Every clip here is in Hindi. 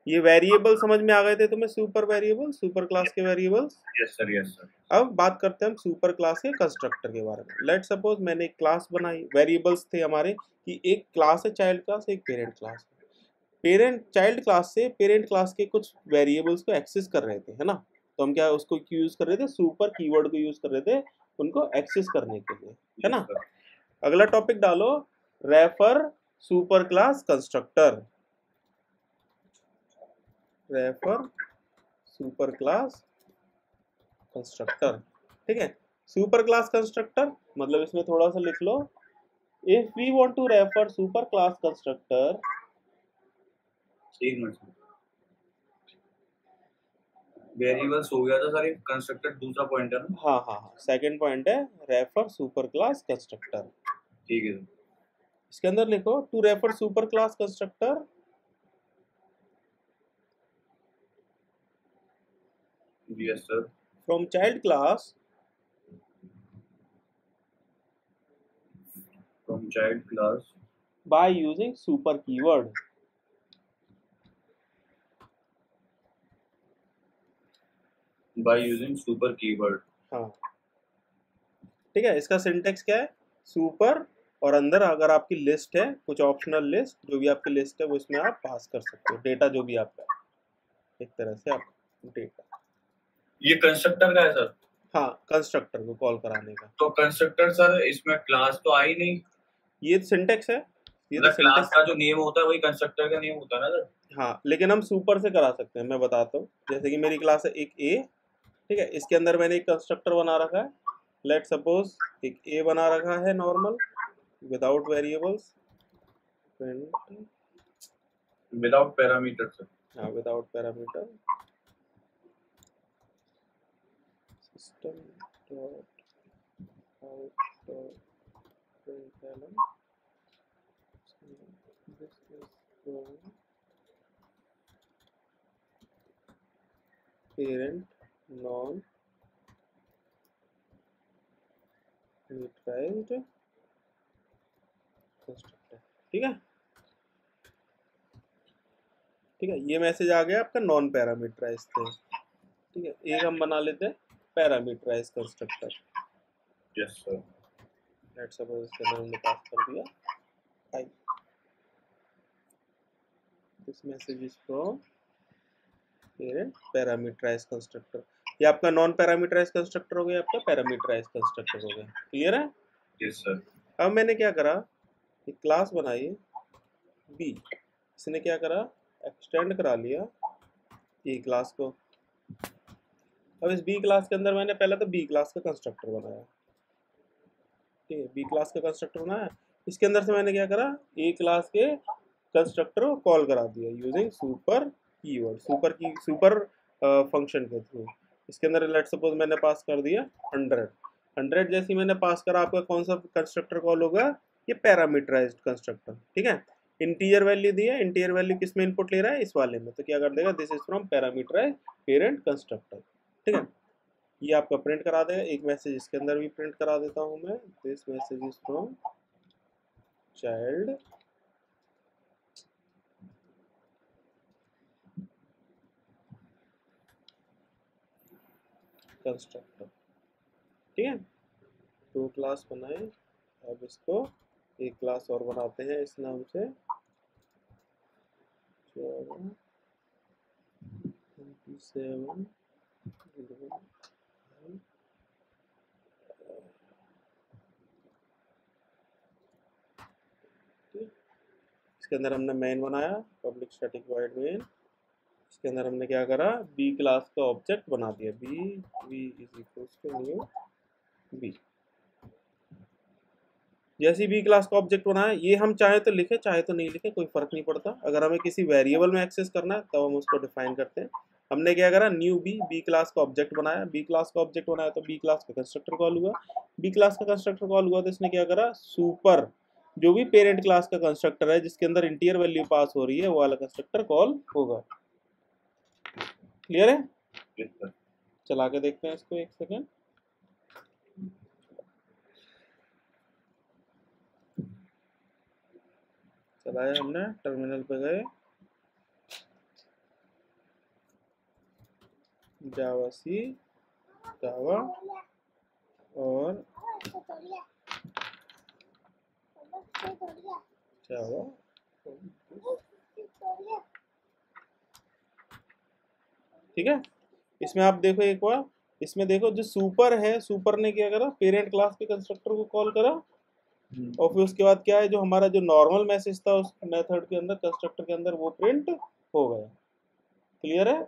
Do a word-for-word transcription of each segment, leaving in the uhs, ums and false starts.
ये वेरिएबल समझ में आ गए थे तुम्हें, सुपर वेरिएबल, सुपर क्लास के variables. Yes sir, yes sir. अब बात करते हैं हम सुपर क्लास के कंस्ट्रक्टर के बारे में। लेट सपोज मैंने एक क्लास बनाई, वेरिएबल्स थे हमारे कि एक क्लास है चाइल्ड क्लास, एक parent class. Parent child class से पेरेंट क्लास के कुछ वेरिएबल्स को एक्सेस कर रहे थे, है ना। तो हम क्या उसको यूज कर रहे थे, सुपर कीवर्ड को यूज कर रहे थे उनको एक्सेस करने के लिए, है यस ना। सर। अगला टॉपिक डालो, refer super class constructor. Refer super class constructor, ठीक है। सुपर क्लास कंस्ट्रक्टर मतलब इसमें थोड़ा सा लिख लो, if we want to refer super class constructor. एक मिनट, वेरिएबल्स हो गया था सर, एक कंस्ट्रक्टर दूसरा पॉइंट है ना। हाँ हाँ हाँ, सेकंड पॉइंट है रेफर सुपर क्लास कंस्ट्रक्टर। ठीक है इसके अंदर लिखो to refer super class constructor sir. Yes sir. From child class from child class by using super keyword. By using super keyword. हाँ, ठीक है। इसका सिंटेक्स क्या है, सुपर और अंदर अगर आपकी लिस्ट है कुछ ऑप्शनल लिस्ट, जो भी आपकी लिस्ट है वो इसमें आप पास कर सकते हो, डेटा जो भी आपका है, एक तरह से आप डेटा। ये कंस्ट्रक्टर का है सर। हाँ, कंस्ट्रक्टर को कॉल कराने का। तो कंस्ट्रक्टर सर इसमें क्लास तो आई नहीं। ये सिंटेक्स है, ये तो मतलब क्लास सिंटेक्स। का जो नेम होता है वही कंस्ट्रक्टर का नेम होता है ना सर। हाँ, लेकिन हम सुपर से करा सकते हैं, मैं बताता हूँ। जैसे कि मेरी क्लास है एक ए, ठीक है। इसके अंदर मैंने एक कंस्ट्रक्टर बना रखा है, लेट सपोज एक ए बना रखा है normal, without variables, without parameter sir. हाँ without parameter, system dot out dot println, this is from parent non neutralized constructor, ठीक है। ठीक है, ये मैसेज आ गया आपका नॉन पैरामीटराइज थे, ठीक है। एक हम बना लेते हैं parameterize constructor. Yes sir. Let's suppose इसके अंदर हमने पास कर दिया I, this message is from parent parameterize constructor. ये आपका नॉन पैरामीटराइज कंस्ट्रक्टर हो गया, आपका पैरामीटराइज कंस्ट्रक्टर हो गया, क्लियर है। Yes sir. अब मैंने क्या करा, एक क्लास बनाई बी, इसने क्या करा, एक्सटेंड करा लिया ए क्लास को। अब इस बी क्लास के अंदर मैंने पहले तो बी क्लास का कंस्ट्रक्टर बनाया, ठीक है। बी क्लास का कंस्ट्रक्टर बनाया, इसके अंदर से मैंने क्या करा, ए क्लास के कंस्ट्रक्टर को कॉल करा दिया यूजिंग सुपर कीवर्ड, सुपर की सुपर फंक्शन के थ्रू। इसके अंदर लेट सपोज मैंने पास कर दिया हंड्रेड। हंड्रेड जैसी मैंने पास करा, आपका कौन सा कंस्ट्रक्टर कॉल होगा, ये पैरामीटराइज्ड कंस्ट्रक्टर, ठीक है। इंटीजर वैल्यू दी है, इंटीजर वैल्यू किस में इनपुट ले रहा है, इस वाले में, तो क्या कर देगा, this is from parameterized parent constructor, ठीक है। ये आपका प्रिंट करा देगा। एक मैसेज इसके अंदर भी प्रिंट करा देता हूँ मैं, this message is from child constructor, ठीक है। दो क्लास बनाए, अब इसको एक क्लास और बनाते हैं इस नाम से ट्वेंटी सेवन। इसके अंदर हमने मेन बनाया, पब्लिक स्टैटिक वॉइड मेन। इसके अंदर हमने क्या करा, बी क्लास का ऑब्जेक्ट बना दिया, B B is equal to new B. जैसी बी क्लास का ऑब्जेक्ट बनाया, ये हम चाहे तो लिखे चाहे तो नहीं लिखे, कोई फर्क नहीं पड़ता। अगर हमें किसी वेरिएबल में एक्सेस करना है तब तो हम उसको डिफाइन करते हैं। हमने क्या करा, न्यू बी, बी क्लास का ऑब्जेक्ट बनाया। बी क्लास का ऑब्जेक्ट बनाया तो बी क्लास का कंस्ट्रक्टर कॉल हुआ। बी क्लास का कंस्ट्रक्टर कॉल हुआ तो इसने क्या करा, सुपर जो भी पेरेंट क्लास का कंस्ट्रक्टर है जिसके अंदर इंटीजर वैल्यू पास हो रही है वो वाला कंस्ट्रक्टर कॉल होगा। क्लियर है। Yes sir. चला के देखते हैं इसको एक सेकेंड। चलाया हमने, टर्मिनल पे गए, जावा सी, जावा और जावा। ठीक है, इसमें आप देखो एक बार, इसमें देखो जो सुपर है, सुपर ने क्या करा, पेरेंट क्लास के कंस्ट्रक्टर को कॉल करा, और फिर उसके बाद क्या है, जो हमारा जो नॉर्मल मैसेज था उस मेथड के अंदर, कंस्ट्रक्टर के अंदर, वो प्रिंट हो गया। क्लियर है?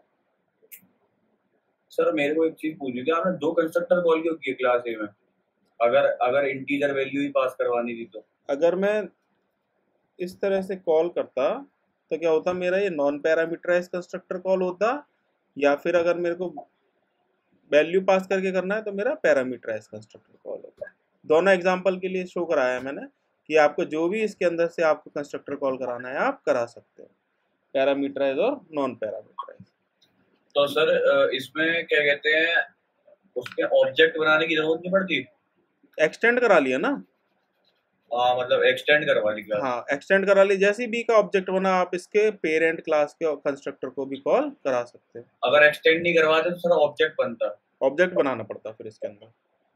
सर मेरे को एक चीज पूछनी थी, आपने दो कंस्ट्रक्टर कॉल क्यों किए क्लास ए में? अगर अगर इंटीजर वैल्यू ही पास करवानी थी तो? अगर मैं इस तरह से कॉल करता तो क्या होता, मेरा ये नॉन पैरामीटराइज कंस्ट्रक्टर कॉल होता, या फिर अगर मेरे को वैल्यू पास करके करना है तो मेरा पैरामीटराइज कंस्ट्रक्टर कॉल होता है। दोनों एग्जांपल के लिए शो कराया है मैंने कि आपको जो भी इसके अंदर से आपको कंस्ट्रक्टर कॉल कराना है आप करा सकते हो, पैरामीटराइज और नॉन पैरामीटराइज। तो सर इसमें क्या कहते हैं, उसके ऑब्जेक्ट बनाने की जरूरत नहीं पड़ती? एक्सटेंड करा लिया ना। हाँ, मतलब एक्सटेंड करवा ली क्लास। हाँ, एक्सटेंड करा ली, जैसे बी का ऑब्जेक्ट बना आप इसके पेरेंट क्लास के कंस्ट्रक्टर को भी कॉल करा सकते हो। अगर एक्सटेंड नहीं करवाते तो सर ऑब्जेक्ट बनता? ऑब्जेक्ट बनाना पड़ता फिर इसके अंदर।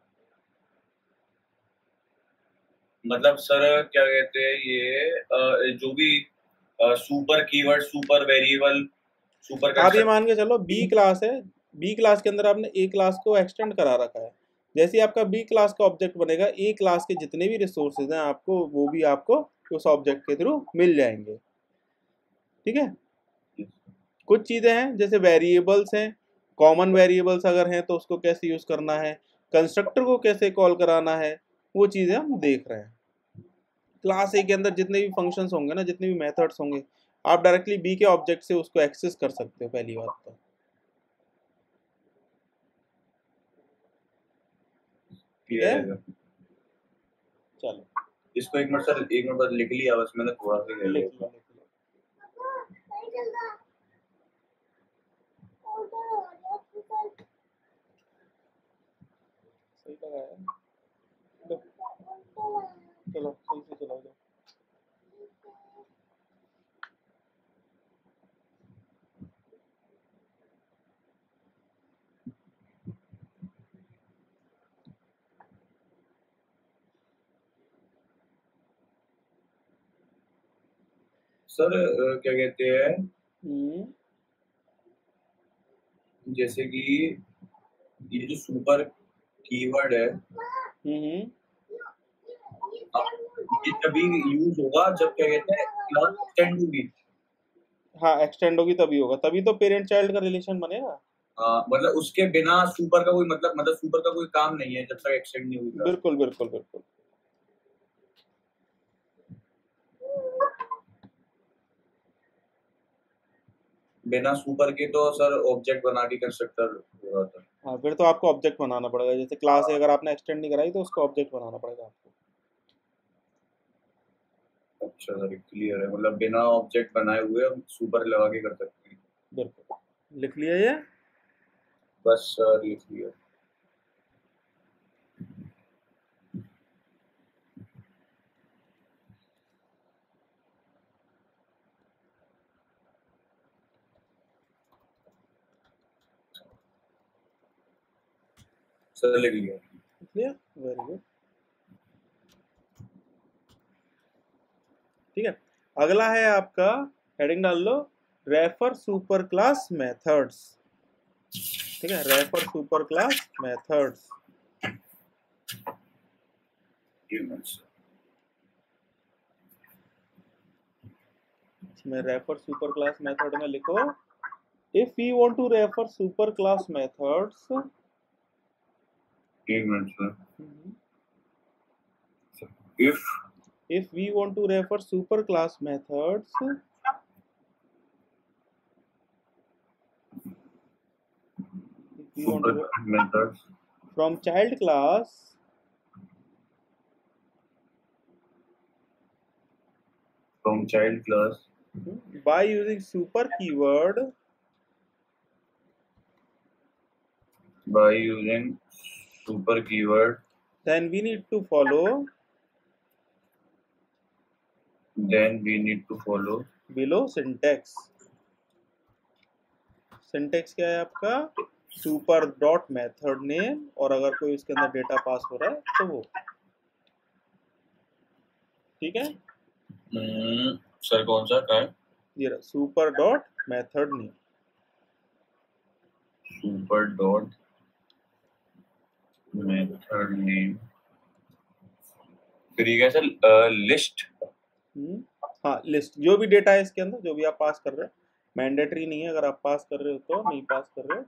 मतलब सर क्या कहते हैं ये अ, जो भी super keyword, super variable, super आप ये मान के चलो बी क्लास है, बी क्लास के अंदर आपने ए क्लास को एक्सटेंड करा रखा है, जैसे ही आपका बी क्लास का ऑब्जेक्ट बनेगा, ए क्लास के जितने भी रिसोर्सेज हैं आपको वो भी आपको उस ऑब्जेक्ट के थ्रू मिल जाएंगे। ठीक है, कुछ चीज़ें हैं जैसे वेरिएबल्स हैं, कॉमन वेरिएबल्स अगर हैं तो उसको कैसे यूज़ करना है, कंस्ट्रक्टर को कैसे कॉल कराना है, वो चीज़ें हम देख रहे हैं। क्लास ए के अंदर जितने भी फंक्शंस होंगे ना, जितने भी मेथड्स होंगे, आप डायरेक्टली बी के ऑब्जेक्ट से उसको एक्सेस कर सकते हो, पहली बात तो। ठीक है, चलो इसको एक मिनट सर, एक मिनट बाद लिख लिया बस मैंने, थोड़ा सा लिख लिख लिया। लो। सही लगा है, लो, चलो सही से चलाओ जाओ। सर अ, क्या कहते हैं, हम्म, जैसे कि ये जो सुपर कीवर्ड है, हम्म, ये तभी यूज होगा जब क्या कहते हैं क्लास एक्सटेंड होगी। हाँ, एक्सटेंड होगी तभी होगा, तभी तो पेरेंट चाइल्ड का रिलेशन बनेगा। हाँ, मतलब उसके बिना सुपर का कोई मतलब मतलब सुपर का कोई काम नहीं है जब तक एक्सटेंड नहीं हुई क्लास। बिल्कुल बिल्कुल बिल्कुल। बिना सुपर के तो सर ऑब्जेक्ट बना के कंस्ट्रक्टर हो रहा था। हाँ, फिर तो आपको ऑब्जेक्ट बनाना पड़ेगा, जैसे क्लास है अगर आपने एक्सटेंड नहीं कराई तो उसको ऑब्जेक्ट बनाना पड़ेगा आपको। अच्छा सर, क्लियर है, मतलब बिना ऑब्जेक्ट बनाए हुए हम सुपर लगा के कर सकते हैं। बिल्कुल, लिख लिया ये। बस सर ये क्लियर। सर लिख लिया। लिख लिया, वेरी गुड। ठीक है, अगला है आपका, हेडिंग डाल लो, रेफर सुपर क्लास मेथड्स। ठीक है, रेफर सुपर क्लास मेथड्स। इसमें रेफर सुपर क्लास मेथड में लिखो, if we want to refer super class methods, एक minute sir, if if we want to refer super class methods, if we want to super methods from child class, from child class by using super keyword, by using super keyword, then we need to follow then we need to follow below syntax। syntax क्या है आपका, सुपर डॉट मेथड नेम, और अगर कोई उसके अंदर डेटा पास हो रहा है तो वो, ठीक है। हम्म, सर कौन सा क्या है? ये super dot method name, super dot method name, फिर ये कैसे लिस्ट? हाँ लिस्ट, जो भी डेटा है इसके अंदर, जो भी आप पास कर रहे हो, मैंडेटरी नहीं है, अगर आप पास कर रहे हो तो, नहीं पास कर रहे हो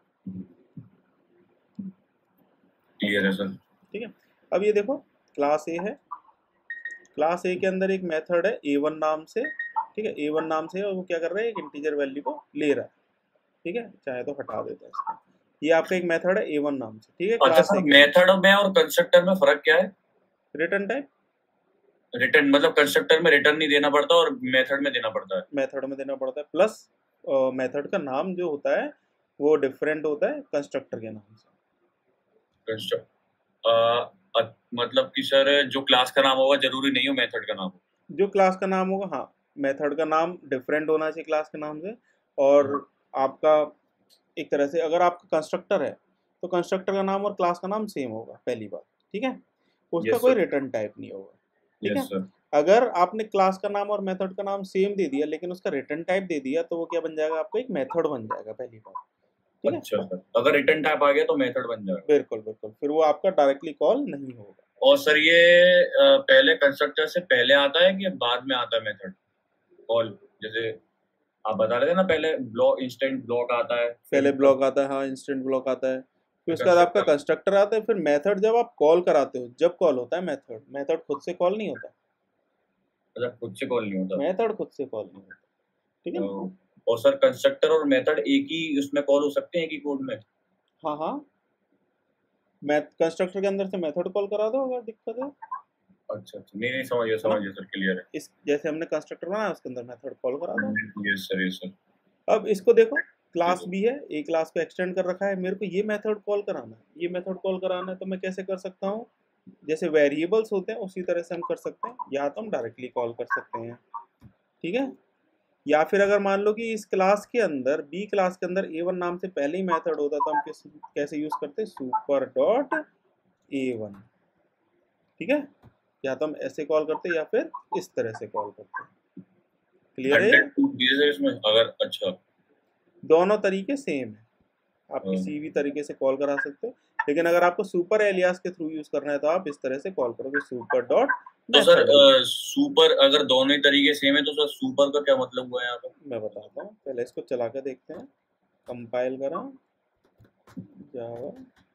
क्लियर है सर। ठीक है। अब ये देखो क्लास ए है, क्लास ए के अंदर एक मेथड है ए वन नाम से, ठीक है, ए वन नाम से, और वो क्या कर रहा है, एक इंटीजर वैल्यू को ले रहा है, ठीक है, चाहे तो हटा देते हैं इसको। ये आपका एक मेथड है ए वन नाम से, ठीक है। अच्छा क्लास सर, मेथड में और कंस्ट्रक्टर में फर्क क्या है? रिटर्न टाइप, रिटर्न मतलब कंस्ट्रक्टर में रिटर्न नहीं देना पड़ता और मेथड में देना पड़ता है। मेथड में देना पड़ता है, प्लस मेथड का नाम जो होता है वो डिफरेंट होता है कंस्ट्रक्टर के नाम से। कंस्ट्रक्ट मतलब कि सर जो क्लास का नाम होगा जरूरी नहीं हो मेथड का नाम हो। जो क्लास का नाम होगा, हाँ, मेथड का नाम डिफरेंट होना चाहिए क्लास के नाम से। और आपका एक तरह से अगर आपका कंस्ट्रक्टर है तो कंस्ट्रक्टर का नाम और क्लास का नाम सेम होगा, पहली बात, ठीक है, उसका Yes, कोई sir. रिटर्न टाइप नहीं होगा, ठीक Yes, है। sir. अगर आपने क्लास का नाम और मेथड का नाम सेम दे दिया लेकिन उसका रिटर्न टाइप दे दिया तो वो क्या बन जाएगा, आपका एक मेथड बन जाएगा, पहली बात, ठीक है। अच्छा सर, अगर रिटर्न टाइप आ गया तो मेथड बन जाएगा। बिल्कुल बिल्कुल, फिर वो आपका डायरेक्टली कॉल नहीं होगा। और सर ये अ, पहले कंस्ट्रक्टर से पहले आता है कि बाद में आता है मेथड कॉल? जैसे आप बता रहे थे ना, पहले ब्लॉक इंस्टेंट ब्लॉक आता है, पहले ब्लॉक आता है, हाँ, इंस्टेंट ब्लॉक आता है, फिर उसके बाद आपका कंस्ट्रक्टर। कंस्ट्रक्टर आता है, फिर मेथड जब आप कॉल कराते हो, जब कॉल होता है मेथड, मेथड खुद से कॉल नहीं होता, अच्छा, खुद से कॉल नहीं होता। मेथड खुद से कॉल नहीं होता, ठीक है ना। तो, और सर कंस्ट्रक्टर और मेथड एक ही उसमें कॉल हो सकते हैं एक ही कोड में? हाँ हाँ, मैथ कंस्ट्रक्टर के अंदर से मेथड कॉल करा दो अगर दिक्कत है। अच्छा अच्छा, नहीं नहीं, समझ गया समझ गया सर, क्लियर है। इस जैसे हमने कंस्ट्रक्टर बनाया उसके अंदर मेथड कॉल करा दो। Yes sir, yes sir. अब इसको देखो, क्लास भी है, ए क्लास को एक्सटेंड कर रखा है, मेरे को ये मेथड कॉल कराना है, ये मेथड कॉल कराना है, तो मैं कैसे कर सकता हूँ, जैसे वेरिएबल्स होते हैं उसी तरह से हम कर सकते हैं, या तो हम डायरेक्टली कॉल कर सकते हैं, ठीक है। या फिर अगर मान लो कि इस क्लास के अंदर, बी क्लास के अंदर ए वन नाम से पहले ही मेथड होता तो हम किस कैसे यूज करते, सुपर डॉट ए वन, ठीक है, या तो हम ऐसे कॉल करते या फिर इस तरह से कॉल करते। क्लियर है? हंड्रेड टू दीजिए इसमें अगर, अच्छा दोनों तरीके सेम है, आप किसी भी तरीके से कॉल करा सकते हो, लेकिन अगर आपको सुपर एलियास के थ्रू यूज करना है तो आप इस तरह से कॉल करोगे, सुपर डॉट। तो सर सुपर अगर दोनों ही तरीके सेम है तो सर सुपर का क्या मतलब हुआ है यहाँ पे? मैं बताता हूँ, पहले इसको चला कर देखते हैं, कंपाइल करा जावा,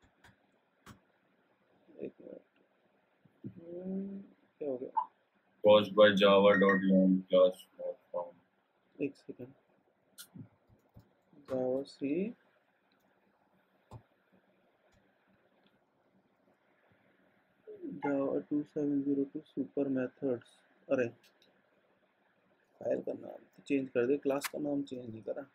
एक मिनट, क्या हो गया, caused by java dot long class not found. एक second, Java C Java two seven zero two super methods, अरे फाइल का नाम तो चेंज कर दे, क्लास का नाम चेंज नहीं करा,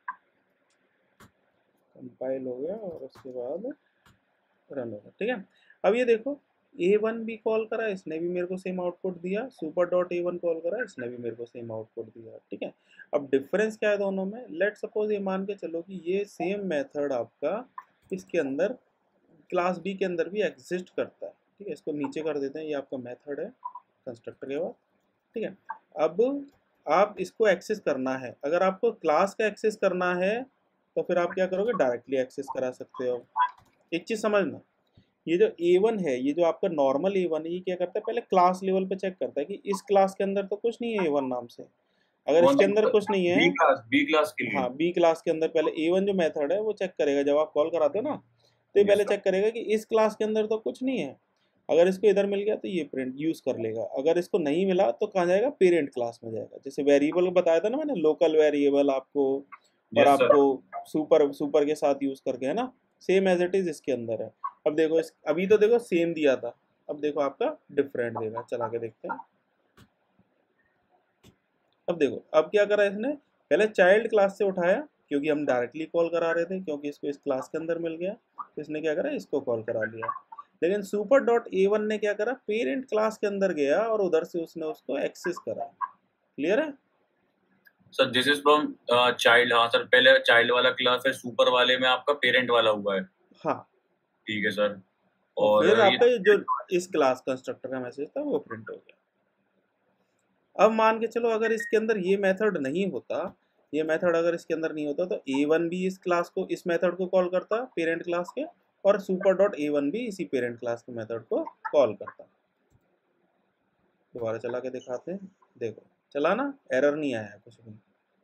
कंपाइल हो गया और उसके बाद रन होगा, ठीक है। अब ये देखो ए वन भी कॉल करा, इसने भी मेरे को सेम आउटपुट दिया, super dot A one call करा, इसने भी मेरे को सेम आउटपुट दिया, ठीक है। अब डिफरेंस क्या है दोनों में, लेट सपोज ये मान के चलो कि ये सेम मेथड आपका इसके अंदर क्लास बी के अंदर भी एग्जिस्ट करता है, ठीक है, इसको नीचे कर देते हैं, ये आपका मेथड है कंस्ट्रक्टर के बाद, ठीक है। अब आप इसको एक्सेस करना है, अगर आपको क्लास का एक्सेस करना है तो फिर आप क्या करोगे, डायरेक्टली एक्सेस करा सकते हो। एक चीज़ समझना, ये जो ए वन है, ये जो आपका नॉर्मल ए वन है, ये क्या करता है, पहले क्लास लेवल पे चेक करता है कि इस क्लास के अंदर तो कुछ नहीं है ए वन नाम से, अगर इसके अंदर कुछ नहीं है, बी क्लास बी क्लास के लिए, हाँ, बी क्लास के अंदर पहले ए वन जो मेथड है वो चेक करेगा, जब आप कॉल कराते हो ना तो ये पहले चेक करेगा कि इस क्लास के अंदर तो कुछ नहीं है, अगर इसको इधर मिल गया तो ये प्रिंट यूज कर लेगा, अगर इसको नहीं मिला तो कहाँ जाएगा, पेरेंट क्लास में जाएगा। जैसे वेरिएबल बताया था ना मैंने, लोकल वेरिएबल आपको, और आपको सुपर सुपर के साथ यूज करके, है ना, सेम एज इट इज इसके अंदर है। अब देखो इस अभी तो देखो सेम दिया था, अब देखो आपका डिफरेंट देगा, चला के देखते हैं। अब देखो अब क्या करा इसने, पहले चाइल्ड क्लास से उठाया क्योंकि हम डायरेक्टली कॉल करा रहे थे, क्योंकि इसको इस क्लास के अंदर मिल गया, तो इसने क्या करा, इसको कॉल करा लिया। लेकिन सुपर डॉट ए वन ने क्या करा, पेरेंट क्लास के अंदर गया और उधर से उसने उसको एक्सेस करा। क्लियर है? Sir this is from child. हाँ सर, पहले चाइल्ड वाला क्लास है, सुपर वाले में आपका पेरेंट वाला हुआ है। हाँ, ठीक है सर। और और फिर ये आपका ये जो इस क्लास कंस्ट्रक्टर का मैसेज था वो प्रिंट हो गया। अब मान के चलो अगर इसके अंदर ये मेथड नहीं होता, ये मेथड अगर इसके अंदर नहीं होता तो ए वन भी इस क्लास को, इस मेथड को कॉल करता पेरेंट क्लास के, और सुपर डॉट ए वन भी इसी पेरेंट क्लास के मेथड को कॉल करता। दोबारा चला के दिखाते हैं, देखो चला ना, एरर नहीं आया कुछ भी।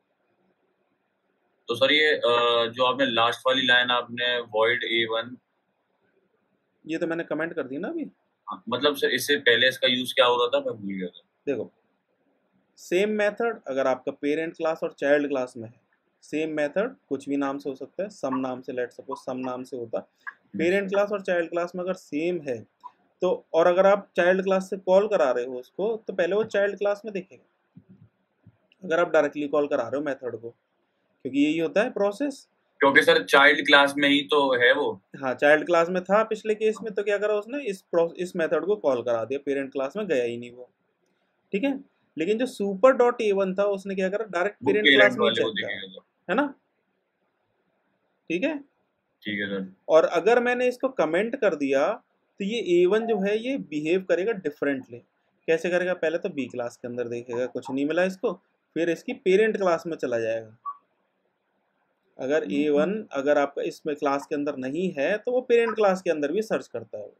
तो सर ये अ, जो आपने लास्ट वाली लाइन आपने वॉइड ए वन, ये तो मैंने कमेंट कर दी ना अभी। हाँ, मतलब सर इससे पहले इसका यूज क्या हो रहा था, मैं भूल गया था। देखो सेम मेथड अगर आपका पेरेंट क्लास और चाइल्ड क्लास में है, सेम मेथड कुछ भी नाम से हो सकता है, सम नाम से, लेट सपोज सम नाम से होता। पेरेंट क्लास और चाइल्ड क्लास में अगर सेम है तो, और अगर आप चाइल्ड क्लास से कॉल करा रहे हो उसको, तो पहले वो चाइल्ड क्लास में दिखेगा अगर आप डायरेक्टली कॉल करा रहे हो मेथड को, क्योंकि यही होता है प्रोसेस। क्योंकि सर चाइल्ड क्लास में ही तो है वो। हाँ, चाइल्ड क्लास में था पिछले केस में, तो क्या करा उसने, इस प्रो इस मेथड को कॉल करा दिया, पेरेंट क्लास में गया ही नहीं वो। ठीक है, लेकिन जो सुपर डॉट ए वन था उसने क्या करा, डायरेक्ट वो पेरेंट क्लास पेरेंट में ही वाले को चेक करा, दिखेगा सर। है ना। ठीक है, ठीक है सर। और अगर मैंने इसको कमेंट कर दिया तो ये ए वन जो है ये बिहेव करेगा डिफरेंटली। कैसे करेगा, पहले तो बी क्लास के अंदर देखेगा कुछ नहीं मिला इसको, फिर इसकी पेरेंट क्लास में चला जाएगा। अगर ए वन अगर आपका इसमें क्लास के अंदर नहीं है तो वो पेरेंट क्लास के अंदर भी सर्च करता है।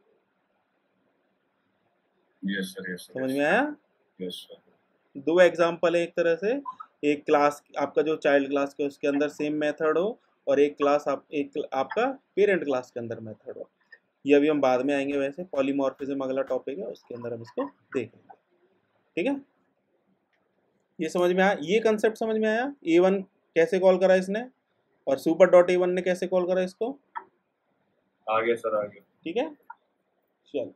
यस सर, यस सर, समझ में आया। Yes sir. दो एग्जांपल है, एक तरह से एक क्लास आपका जो चाइल्ड क्लास के उसके अंदर सेम मेथड हो, और एक क्लास आप एक आपका पेरेंट क्लास के अंदर मेथड हो। ये अभी हम बाद में आएंगे, वैसे पॉलीमॉर्फिज्म अगला टॉपिक है, उसके अंदर हम इसको देखेंगे। ठीक है, ये समझ में आया, ये कंसेप्ट समझ में आया, ए वन कैसे कॉल करा इसने, और सुपर डॉट ए वन ने कैसे कॉल करा इसको। आगे सर, आगे। ठीक है, चल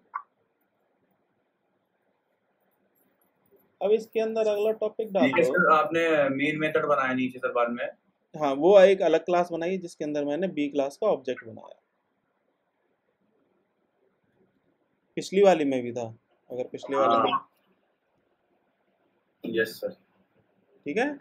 अब इसके अंदर अगला टॉपिक डाल ठीक है दो। सर, आपने मेन मेथड बनाया नीचे सर बाद में। हाँ, वो एक अलग क्लास बनाई जिसके अंदर मैंने बी क्लास का ऑब्जेक्ट बनाया, पिछली वाली में भी था, अगर पिछली वाली में। Yes sir. ठीक है,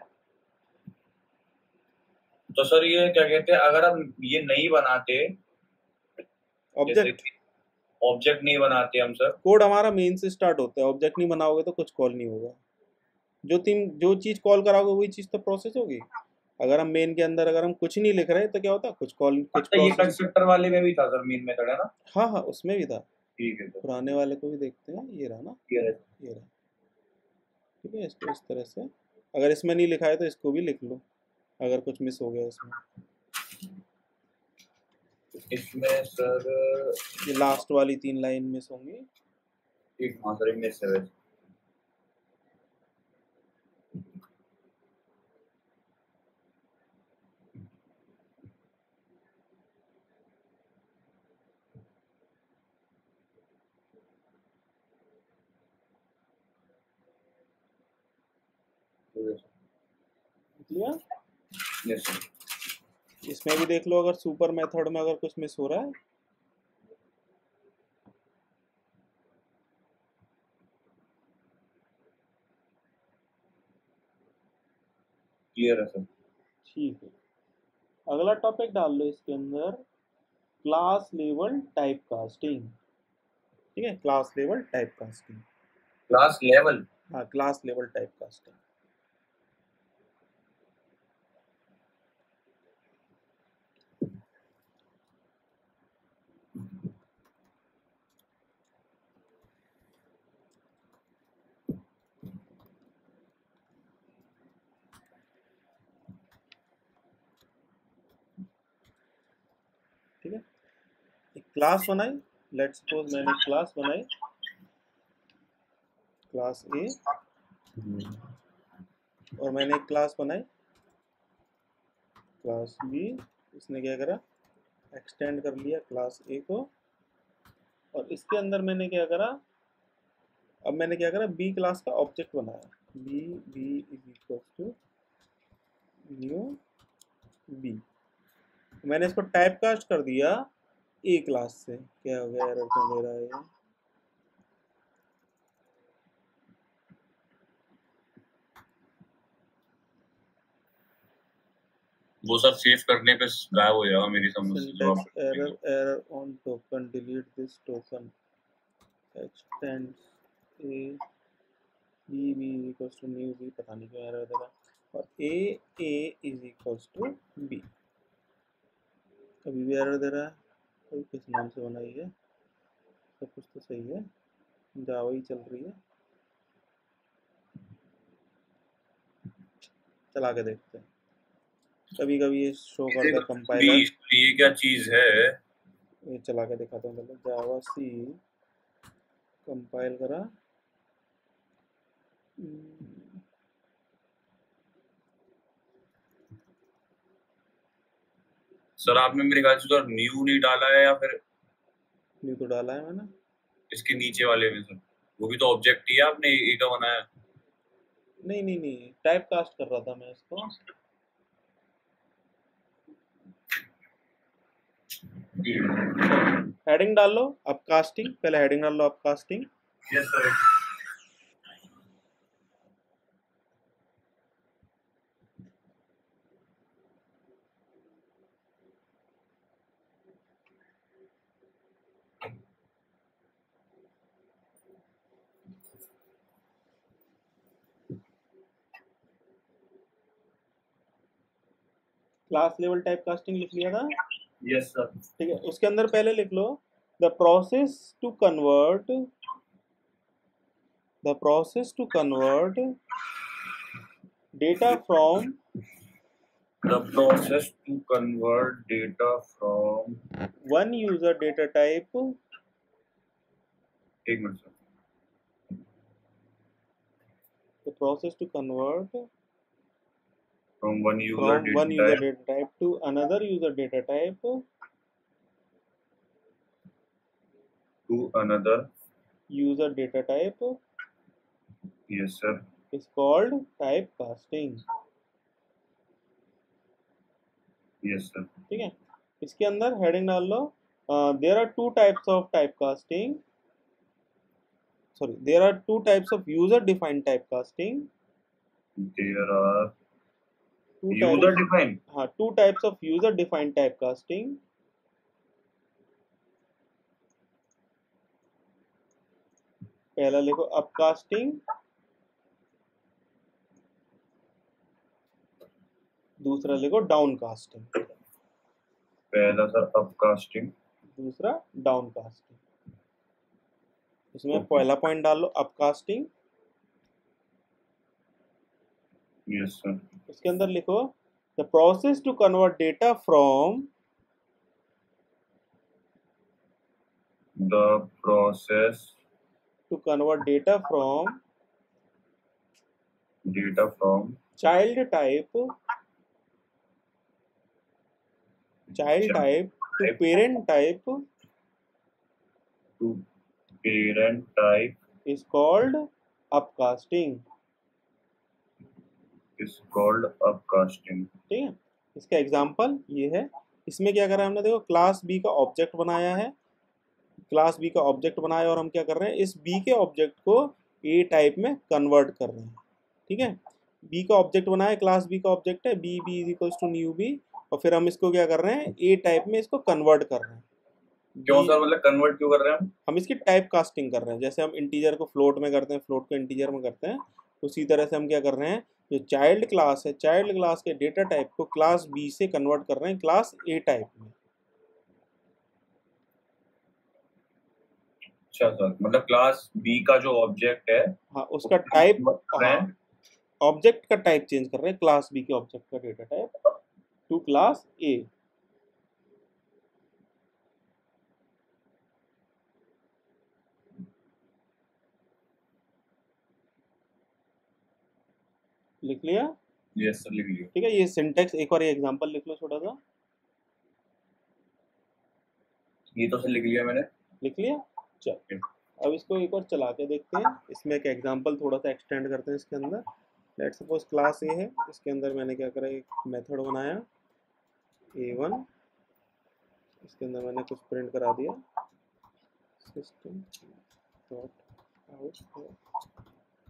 तो सर ये क्या कहते हैं, अगर हम ये नहीं बनाते, ऑब्जेक्ट ऑब्जेक्ट नहीं बनाते हम सर, कोड हमारा मेन से स्टार्ट होता है, ऑब्जेक्ट नहीं बनाओगे तो कुछ कॉल नहीं होगा। जो तीन जो चीज कॉल कराओगे वही चीज तो प्रोसेस होगी। अगर हम मेन के अंदर अगर हम कुछ नहीं लिख रहे तो क्या होता, कुछ कॉल कुछ अच्छा ये प्रोसेस। कंस्ट्रक्टर वाले में भी था सर मेन मेथड, है ना। हाँ हाँ, उसमें भी था। ठीक है सर। पुराने वाले को भी देखते हैं, ये रहा ना, ये रहा। ये रहा। ठीक है, इसको इस तरह से, अगर इसमें नहीं लिखा है तो इसको भी लिख लो अगर कुछ मिस हो गया इसमें। इसमें सर ये लास्ट वाली तीन लाइन मिस होंगी। एक हाँ सर, मिस है वैसे। Clear, yes sir. इसमें भी देख लो अगर सुपर मेथड में अगर कुछ मिस हो रहा है। क्लियर है सर। ठीक है, अगला टॉपिक डाल लो इसके अंदर, क्लास लेवल टाइप कास्टिंग। ठीक है, class level type casting. Class level. हाँ, क्लास लेवल टाइप कास्टिंग। ठीक है, एक क्लास बनाई, लेट्स सपोज मैंने एक क्लास बनाई, क्लास ए, और मैंने एक क्लास बनाई क्लास बी। इसने क्या करा, एक्सटेंड कर लिया क्लास ए को, और इसके अंदर मैंने क्या करा, अब मैंने क्या करा, बी क्लास का ऑब्जेक्ट बनाया, B B is equal to new B. मैंने इसको टाइप कास्ट कर दिया ए क्लास से। क्या हो गया, एरर क्यों दे रहा है ये। वो सब सेव करने पे गायब हो जाएगा मेरी समझ से। Syntax error error on token delete this token extends A B B equals to new B, पता नहीं क्यों एरर दे रहा, और A A is equals to B, कभी भी एरर दे रहा है। कोई किस नाम से बनाई है, सब कुछ तो सही है, जावा ही चल रही है। चला के देखते हैं, कभी कभी ये शो करता है कंपाइलर। ये क्या चीज है, ये चला के दिखाता हूँ। मतलब जावा सी कंपाइल करा, सर आपने मेरे ख्याल से तो न्यू नहीं डाला है, या फिर न्यू तो डाला है मैंने इसके नीचे वाले में सर, वो भी तो ऑब्जेक्ट ही है, आपने ए का बनाया। नहीं नहीं नहीं, टाइप कास्ट कर रहा था मैं इसको। हेडिंग डाल लो अप कास्टिंग, पहले हेडिंग डाल लो up casting. Yes sir. Class level type casting लिख लिया था। यस सर। ठीक है, उसके अंदर पहले लिख लो the process to convert the process to convert data from The process to convert data from one user data type एक minute sir. the process to convert from one user from data one user type data type to another user data type to another user data type yes sir is called typecasting। yes sir। ठीक है, इसके अंदर हेडिंग डाल लो there are two types of typecasting, sorry, there are two types of user defined typecasting। there are two user types, defined हाँ, two types of user defined typecasting। पहला लिखो अपकास्टिंग, दूसरा लिखो डाउनकास्टिंग। पहला सर अपकास्टिंग, दूसरा डाउनकास्टिंग। इसमें okay. पहला पॉइंट डाल लो अपकास्टिंग, yes sir। उसके अंदर लिखो the process to convert data from the process to convert data from data from child type child type to parent type to parent type is called upcasting। is called upcasting। ठीक है, इसका एग्जांपल ये है। इसमें क्या करा हमने, देखो क्लास बी का ऑब्जेक्ट बनाया है, क्लास बी का ऑब्जेक्ट बनाया और हम क्या कर रहे हैं, इस बी के ऑब्जेक्ट को ए टाइप में कन्वर्ट कर रहे हैं। ठीक है, बी का ऑब्जेक्ट बनाया, क्लास बी का ऑब्जेक्ट है B B is equals to new B, और फिर हम इसको क्या कर रहे हैं, ए टाइप में इसको कन्वर्ट कर रहे हैं। क्यों सर, मतलब कन्वर्ट क्यों कर रहे हैं हम? हम इसकी टाइप कास्टिंग कर रहे हैं, जैसे हम इंटीजर को फ्लोट में करते हैं, फ्लोट को इंटीजर में करते हैं, उसी तरह से हम क्या कर रहे हैं, जो चाइल्ड क्लास है, चाइल्ड क्लास के डेटा टाइप को क्लास बी से कन्वर्ट कर रहे हैं क्लास ए टाइप में। अच्छा सर, मतलब क्लास बी का जो ऑब्जेक्ट है, हाँ, उसका टाइप, हाँ, ऑब्जेक्ट का टाइप चेंज कर रहे हैं, क्लास बी के ऑब्जेक्ट का data type to class A. लिख लिया? यस सर, लिख लिया। ठीक है, ये सिंटेक्स एक और ये एग्जांपल लिख लो छोटा सा। ये तो सर लिख लिया मैंने। लिख लिया? चल, अब इसको एक और चला के देखते हैं। इसमें एक एग्जांपल थोड़ा सा एक्सटेंड करते हैं इसके अंदर। लेट्स सपोज क्लास ए है, इसके अंदर मैंने क्या करा, एक मेथड बनाया ए वन, इसके अंदर मैंने कुछ प्रिंट करा दिया, सिस्टम डॉट आउट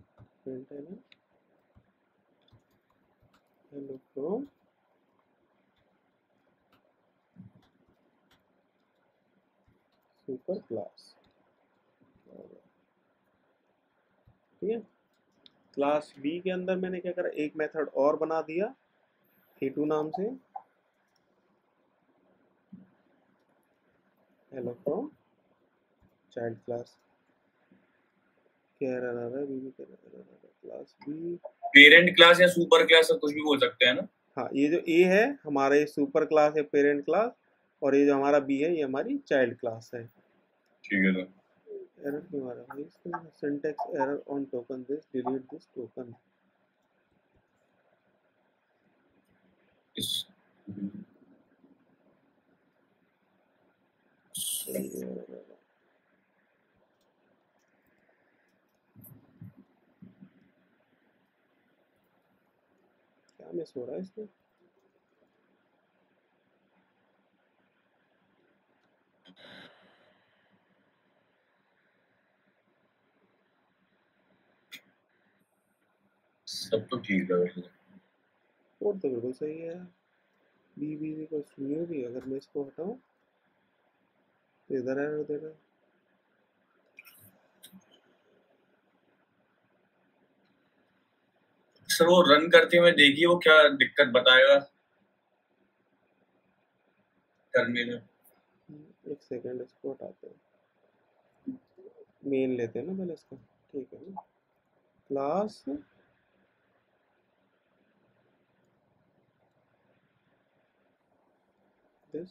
प्रिंट है ना हेलो फ्रॉम सुपर क्लास, ठीक है। क्लास बी के अंदर मैंने क्या करा, एक मेथड और बना दिया ए टू नाम से, हेलो फ्रॉम चाइल्ड क्लास, क्या रहा है B class B, parent class या सुपर क्लास कुछ भी बोल सकते हैं ना। हाँ, ये जो ए है हमारा ये सुपर क्लास है, पेरेंट क्लास, और ये जो हमारा बी है ये हमारी चाइल्ड क्लास है। ठीक है। तो एरर क्यों आ रहा है इसमें, syntax error on token this, delete this token, इस क्या मिस हो रहा है इसमें, सब तो ठीक है वैसे। कोड तो बिल्कुल सही है, बी बी को सुनियो भी, अगर मैं इसको हटाऊं तो इधर एरर दे रहा है। सर वो रन करते हुए देखिए वो क्या दिक्कत बताएगा करने में। एक सेकंड, इसको हटाते हैं, मेन लेते हैं ना पहले इसका, ठीक है ना, क्लास दिस,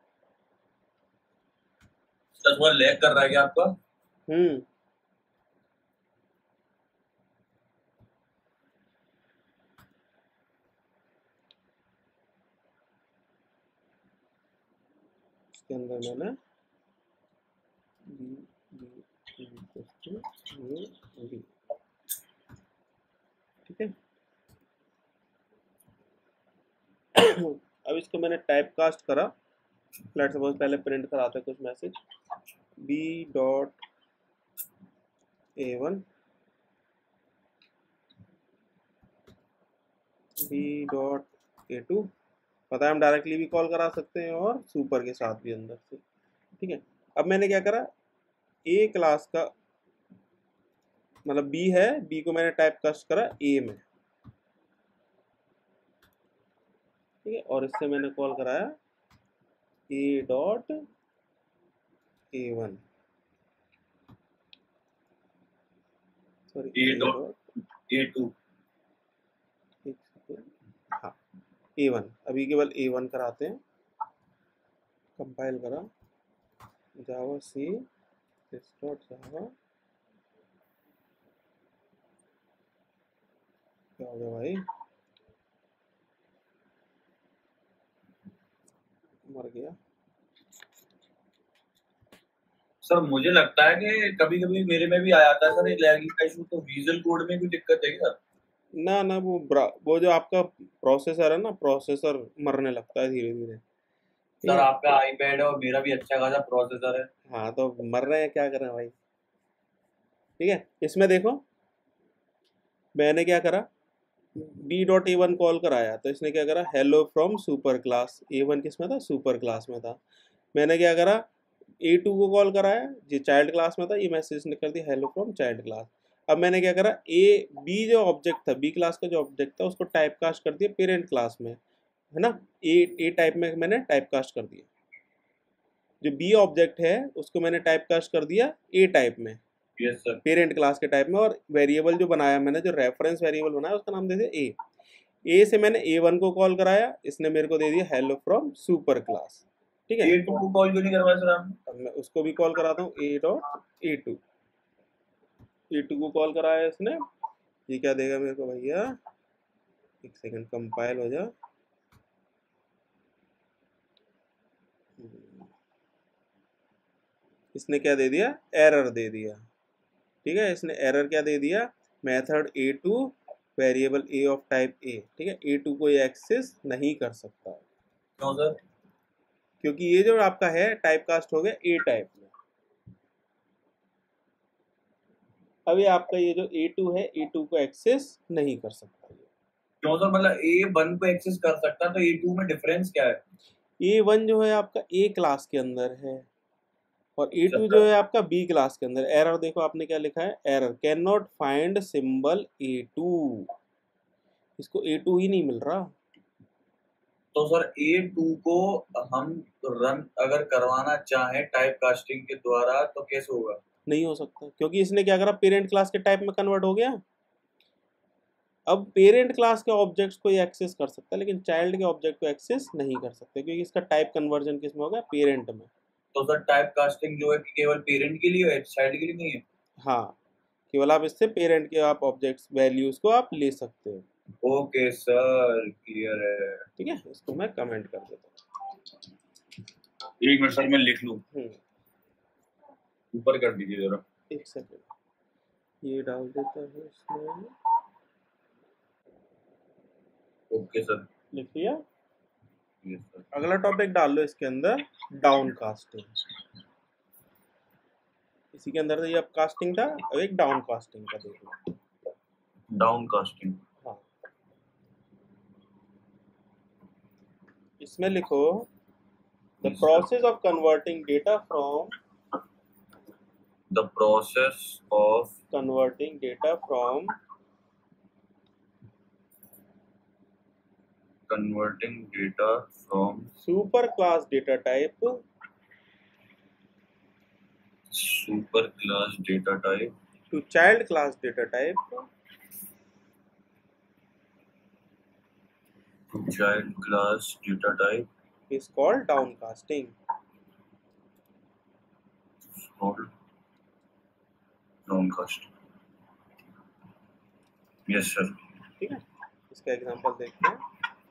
सर थोड़ा लैग कर रहा है क्या आपका। हम्म इसके अंदर मैंने बी बी बी, ठीक है। अब इसको मैंने टाइप कास्ट करा, लेट सपोज पहले प्रिंट कराते कुछ message, B dot A one, B dot A two, पता है हम डायरेक्टली भी कॉल करा सकते हैं और सुपर के साथ भी अंदर से, ठीक है। अब मैंने क्या करा, ए क्लास का मतलब बी है, बी को मैंने टाइप कास्ट करा ए में, ठीक है, और इससे मैंने कॉल कराया A dot A one, sorry A A dot dot A two, हाँ ए वन, अभी केवल ए वन कराते हैं, कंपाइल करा, जावा सी दिस डॉट जावा, क्या हो गया भाई, मर गया। सर मुझे लगता है कि कभी कभी मेरे में भी आ जाता है सर ये लैगिंग का इशू। तो विजुअल कोड में भी दिक्कत है क्या। ना ना, वो ब्रा- वो जो आपका प्रोसेसर है ना, प्रोसेसर मरने लगता है धीरे धीरे, ठीक सर है। आपका आईपैड है और मेरा भी अच्छा खासा प्रोसेसर है। हाँ तो मर रहे हैं, क्या करें भाई, ठीक है। इसमें देखो मैंने क्या करा, B dot A one call कराया तो इसने क्या करा, hello from super class, A one किस में था, सुपर क्लास में था। मैंने क्या करा, ए टू को कॉल कराया, ये चाइल्ड क्लास में था, ये मैसेज निकल दिया हेलो फ्रॉम चाइल्ड क्लास। अब मैंने क्या करा, ए बी जो ऑब्जेक्ट था, बी क्लास का जो ऑब्जेक्ट था उसको टाइप कास्ट कर दिया पेरेंट क्लास में, है ना, ए ए टाइप में मैंने टाइप कास्ट कर दिया, जो बी ऑब्जेक्ट है उसको मैंने टाइप कास्ट कर दिया ए टाइप में, यस सर। पेरेंट क्लास के टाइप में, और वेरिएबल जो बनाया मैंने, जो रेफरेंस वेरिएबल बनाया उसका नाम दे दिया ए। ए से मैंने ए वन को कॉल कराया, इसने मेरे को दे दिया हेलो फ्रॉम सुपर क्लास, ठीक है। ए टू को कॉल क्यों नहीं करवाया सर आपने। अब मैं उसको भी कॉल कराता हूँ, A dot A two, A two को कॉल कराया इसने, ये क्या देगा मेरे को भैया, एक सेकंड कंपाइल हो जा, इसने क्या दे दिया, एरर दे दिया, ठीक है। इसने एरर क्या दे दिया, method A two variable A of type A, ठीक है, ए टू को ये एक्सेस नहीं कर सकता, क्यों सर। क्योंकि ये जो आपका है टाइप कास्ट हो गया ए टाइप में। अभी आपका ये जो ए टू है, ए टू को एक्सेस नहीं कर सकता, क्यों सर, मतलब ए वन को एक्सेस कर सकता तो ए टू में डिफरेंस क्या है। ए वन जो है आपका ए क्लास के अंदर है, और ए टू जो है आपका बी क्लास के अंदर। एरर देखो आपने क्या लिखा है, error can not find symbol A two, इसको ए टू ही नहीं मिल रहा। तो सर ए टू को हम रन अगर करवाना चाहें टाइप कास्टिंग के द्वारा तो कैसे होगा? नहीं हो सकता, क्योंकि इसने क्या करा, पेरेंट क्लास के टाइप में कन्वर्ट हो गया। अब पेरेंट क्लास के ऑब्जेक्ट्स को ये एक्सेस कर सकता है, लेकिन चाइल्ड के ऑब्जेक्ट को एक्सेस नहीं कर सकते, क्योंकि इसका टाइप कन्वर्जन किसमें होगा, पेरेंट में। तो सर टाइप कास्टिंग जो है कि केवल पेरेंट के लिए है, चाइल्ड के लिए नहीं है? हाँ, केवल आप इससे पेरेंट के आप ऑब्जेक्ट्स वैल्यूज को आप ले सकते हो। ओके सर, क्लियर है। ठीक है, इसको मैं कमेंट कर देता हूँ। एक मिनट सर मैं लिख लूँ, हम्म, ऊपर कर दीजिए जरा। एक सेकंड, ये डाल देता है इसमें। ओके सर, लिख लिया। Yes sir. अगला टॉपिक डाल लो इसके अंदर, डाउन कास्टिंग। इसी के अंदर ये अप कास्टिंग था, अब एक डाउन कास्टिंग का देख लो। डाउन कास्टिंग, हाँ, इसमें लिखो the process of converting data from the process of converting data from converting data from super class data type super class data type to child class data type to child class data type is called downcasting. is called downcasting. Yes sir. ठीक है, इसका एग्जांपल देखते हैं।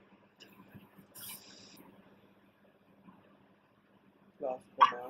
क्लास का नाम,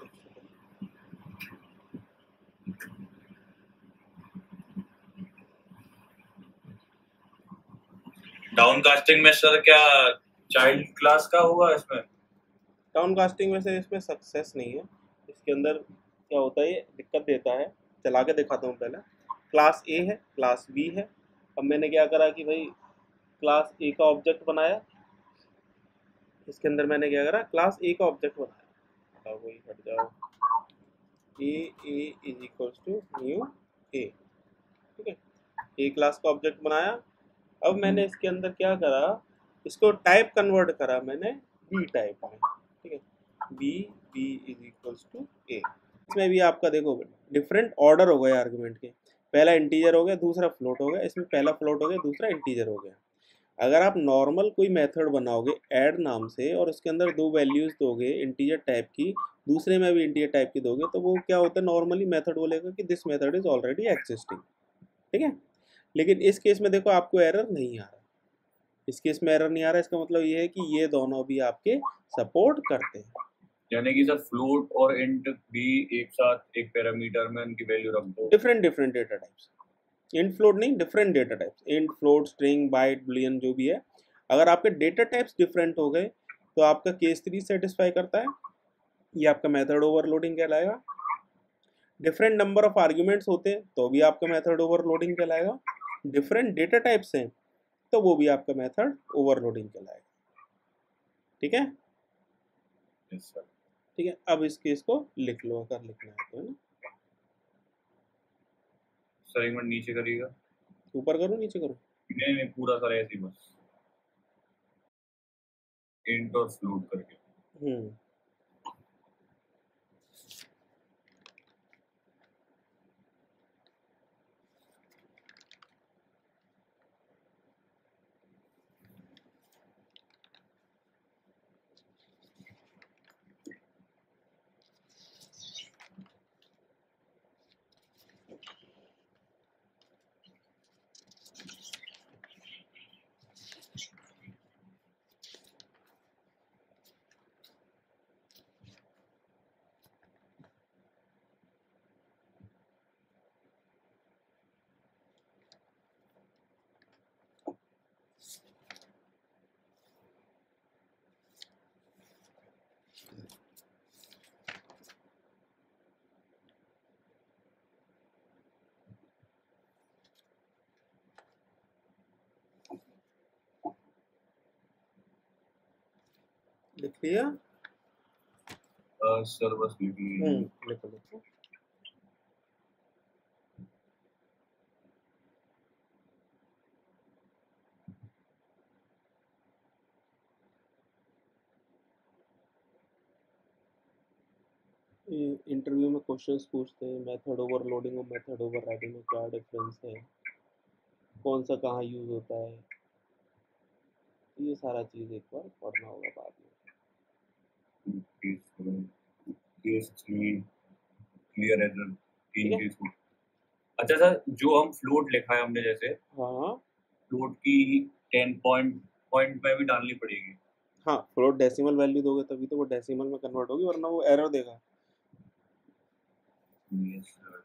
डाउन कास्टिंग में सर क्या चाइल्ड क्लास का होगा इसमें? डाउन कास्टिंग में से इसमें सक्सेस नहीं है। इसके अंदर क्या होता है, ये दिक्कत देता है। चला के दिखाता हूँ पहले। क्लास ए है, क्लास बी है। अब मैंने क्या करा कि भाई क्लास ए का ऑब्जेक्ट बनाया, इसके अंदर मैंने क्या करा, क्लास ए का ऑब्जेक्ट बनाया। वही हट जाओ, A A is equals to new A. ठीक है, ए क्लास का ऑब्जेक्ट बनाया। अब मैंने इसके अंदर क्या करा, इसको टाइप कन्वर्ट करा मैंने बी टाइप में। ठीक है, B B is equals to A. इसमें भी आपका देखो डिफरेंट ऑर्डर हो गए आर्गुमेंट के। पहला इंटीजर हो गया, दूसरा फ्लोट हो गया। इसमें पहला फ्लोट हो गया, दूसरा इंटीजर हो गया। अगर आप नॉर्मल कोई मेथड बनाओगे ऐड नाम से और उसके अंदर दो वैल्यूज दोगे इंटीजर टाइप की, दूसरे में भी इंटीजर टाइप की दोगे, तो वो क्या होता है, नॉर्मली मेथड बोलेगा कि this method is already existing. ठीक है, लेकिन इस केस में देखो आपको एरर नहीं आ रहा। इस केस में एरर नहीं आ रहा, इसका मतलब ये है कि ये दोनों भी आपके सपोर्ट करते हैं। यानी कि सर फ्लोट और इंट भी एक साथ एक पैरामीटर में उनकी वैल्यू रख दो। Different different data types, int float नहीं, different data types, int float string byte boolean जो भी है। अगर आपके डेटा टाइप्स डिफरेंट हो गए तो आपका केस थ्री सेटिस्फाई करता है, ये आपका मेथड ओवरलोडिंग कहलाएगा। डिफरेंट नंबर ऑफ आर्ग्यूमेंट्स होते हैं तो भी आपका मेथड ओवरलोडिंग कहलाएगा। डिफरेंट डेटा टाइप्स हैं तो वो भी आपका मेथड ओवरलोडिंग कहलाएगा। ठीक है, यस सर। ठीक है, अब इस केस को लिख लो अगर लिखना है तो, है ना। सर एक मिनट नीचे करिएगा। ऊपर करो नीचे करो? नहीं नहीं पूरा सर ऐसे ही बस इंट और फ्लोट करके। हम्म, लिख लिया। सर बस लिखी हम्म लिखो लिखो इंटरव्यू में क्वेश्चंस पूछते हैं मेथड ओवरलोडिंग और मेथड ओवरराइडिंग में क्या डिफरेंस है, कौन सा कहाँ यूज होता है, ये सारा चीज़ एक बार पढ़ना होगा बाद में। केस थ्री क्लियर है सर, ठीक तीन है केस। अच्छा सर, जो हम फ्लोट लिखा है हमने, जैसे हाँ फ्लोट की टेन पॉइंट पॉइंट में भी डालनी पड़ेगी। हाँ फ्लोट डेसिमल वैल्यू दोगे तभी तो वो डेसिमल में कन्वर्ट होगी, वरना वो एरर देगा। यस सर,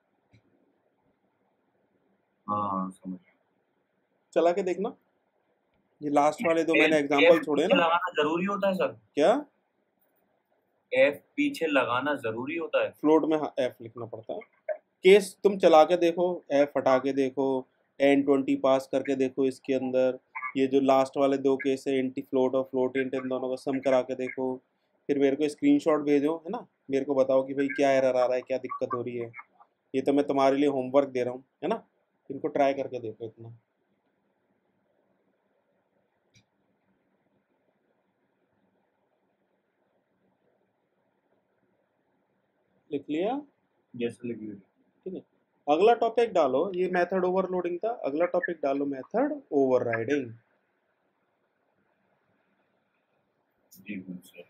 हाँ समझ गया। चला के देखना, ये लास्ट वाले दो मैंने एफ एग्जांपल छोड़े पीछे ना। लगाना जरूरी होता है सर? क्या एफ पीछे लगाना जरूरी होता है? फ्लोट में हाँ एफ लिखना पड़ता है। केस तुम चला के देखो, एफ हटा के देखो, एन ट्वेंटी पास करके देखो इसके अंदर, ये जो लास्ट वाले दो केस है इंटी फ्लोट और फ्लोट इंट, इन दोनों का सम करा के देखो, फिर मेरे को स्क्रीनशॉट भेजो है ना, मेरे को बताओ कि भाई क्या एरर आ रहा है, क्या दिक्कत हो रही है। ये तो मैं तुम्हारे लिए होमवर्क दे रहा हूँ है ना, इनको ट्राई करके देखो इतना। लिख लिया? यस लिख लिया। ठीक है, अगला टॉपिक डालो, ये मेथड ओवरलोडिंग था, अगला टॉपिक डालो मेथड ओवरराइडिंग। जी sir.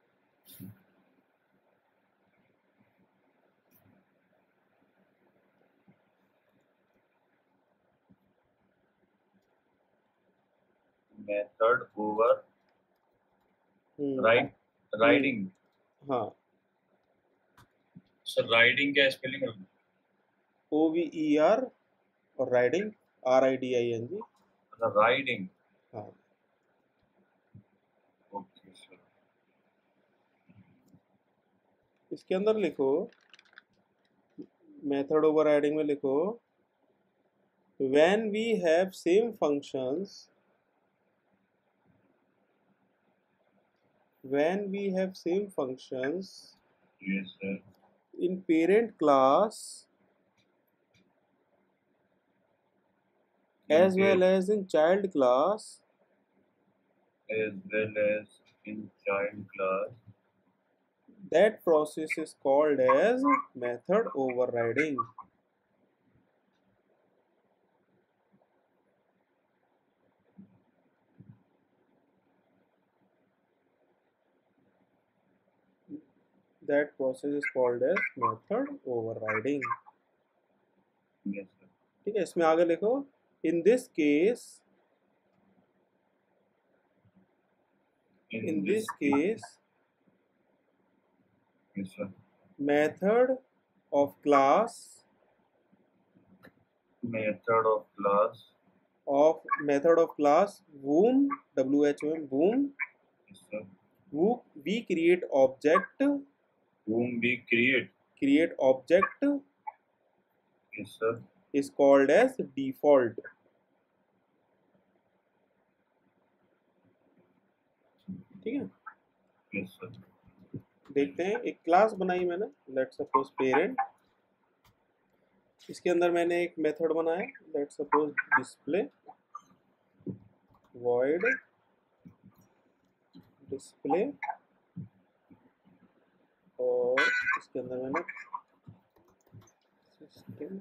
Method over write riding. हाँ सर राइडिंग क्या स्पेलिंग है? ओ वी ई आर और riding R I D I N G. Riding, हाँ ओके सर। इसके अंदर लिखो, मेथड ओवरराइडिंग में लिखो, when we have same functions when we have same functions yes sir. in parent class as well as in child class as well as in child class, that process is called as method overriding. That process is called as method overriding. yes sir. ठीक है, इसमें आगे लिखो, in this case in, in this, this case yes sir. method of class method of class of method of class whom w h o m whom yes sir. who we create object whom we create create object yes sir. is called as default. ठीक है, yes sir. देखते हैं, एक क्लास बनाई मैंने, लेट्स सपोज पेरेंट, इसके अंदर मैंने एक मेथड बनाया, let's suppose display void display, और इसके अंदर मैंने सिस्टम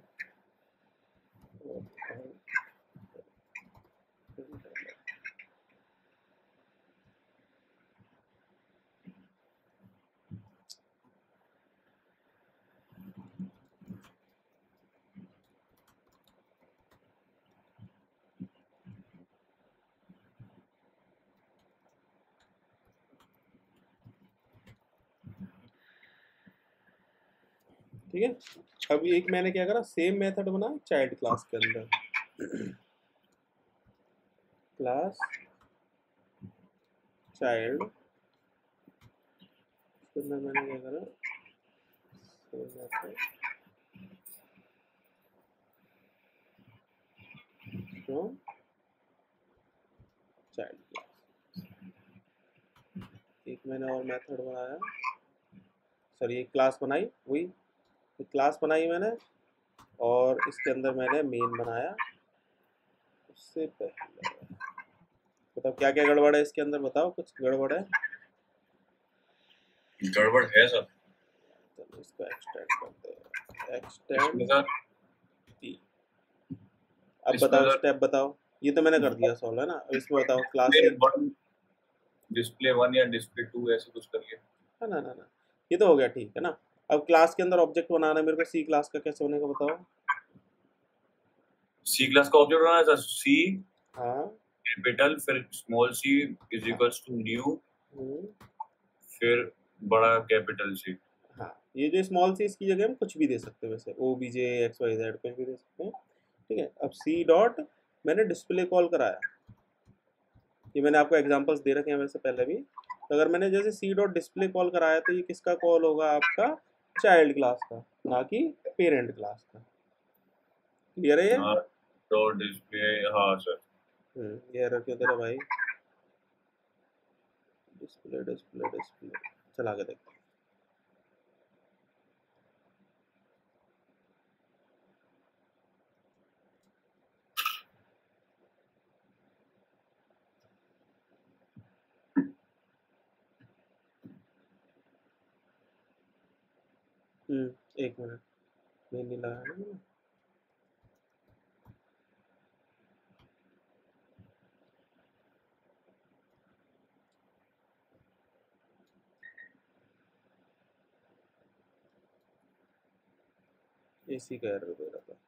ठीक है। अब एक मैंने क्या करा, सेम मेथड बनाया चाइल्ड क्लास के अंदर, क्लास चाइल्ड के अंदर मैंने क्या करा, same method from child class. एक मैंने और मेथड बनाया सॉरी एक क्लास बनाई, वही एक क्लास बनाई मैंने, और इसके अंदर मैंने मेन बनाया। उससे पहले बताओ क्या क्या गड़बड़ है इसके अंदर, बताओ कुछ गड़बड़ है? गड़बड़ है सर। चलो इसको एक्सटेंड करते हैं, एक्सटेंड। इसमें सर अब इसमें बताओ सर स्टेप बताओ, ये तो मैंने कर दिया सॉल्व है ना, अब इसमें बताओ class display C. One display one या डिस्प्ले टू ऐसे कुछ करिए। है ना ना ना ये तो हो गया, ठीक है ना। अब क्लास के अंदर ऑब्जेक्ट बनाना है मेरे को, सी क्लास का कैसे होने का बताओ। सी क्लास का ऑब्जेक्ट बनाना है सर। सी हाँ कैपिटल फिर स्मॉल सी इज हाँ इक्वल्स टू न्यू हम्म, फिर बड़ा कैपिटल सी। हाँ ये जो स्मॉल सी इसकी जगह हम कुछ भी दे सकते हैं, वैसे O B J X Y Z कुछ भी दे सकते हैं, ठीक है। अब सी डॉट मैंने डिस्प्ले कॉल कराया, ये मैंने आपको एग्जांपल्स दे रखे हैं वैसे पहले भी। तो अगर मैंने जैसे सी डॉट डिस्प्ले कॉल कराया तो ये किसका कॉल होगा, आपका चाइल्ड क्लास का, ना कि पेरेंट क्लास का। क्लियर है ये? हाँ तो डिस्प्ले, हाँ सर। हम्म ये एरर क्यों दे रहा भाई? डिस्प्ले डिस्प्ले डिस्प्ले चला के देखते हैं। हम्म एक मिनट, नहीं नहीं लगा ना मैंने। इसी का एरर दे रहा था।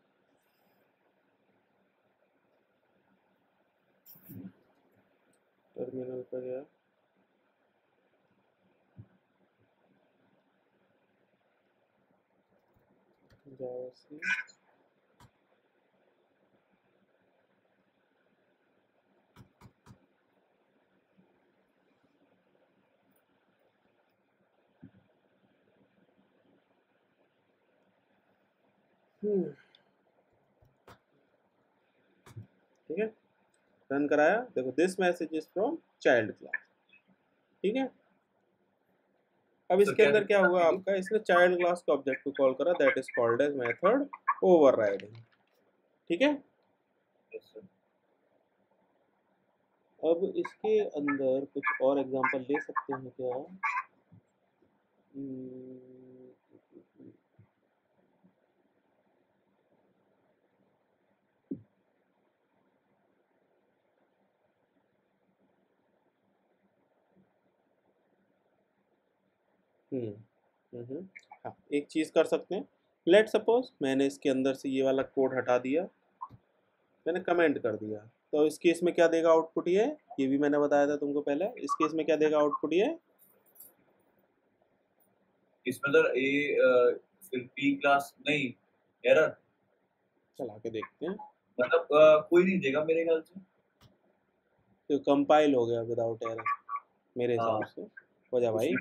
टर्मिनल पर गया, जावा सी हम्म ठीक है, रन कराया, देखो this message is from child class, ठीक है। अब सर इसके क्या अंदर क्या हुआ दिक्कत आपका, इसने चाइल्ड क्लास के ऑब्जेक्ट को कॉल करा, that is called as method overriding, ठीक है। थी सर? अब इसके अंदर कुछ और एग्जांपल ले सकते हैं क्या? हम्म, हम्म हम्म, हाँ एक चीज़ कर सकते हैं, लेट सपोज मैंने इसके अंदर से ये वाला कोड हटा दिया, मैंने कमेंट कर दिया, तो इस केस में क्या देगा आउटपुट, ये ये भी मैंने बताया था तुमको पहले, इस केस में क्या देगा आउटपुट ये। इसमें सर ए अ, फिर पी क्लास नहीं, एरर चला के देखते हैं। मतलब अ, कोई नहीं देगा मेरे ख्याल से। तो कंपाइल हो गया विदाउट एरर मेरे हिसाब हाँ से, हो जा भाई। उसमें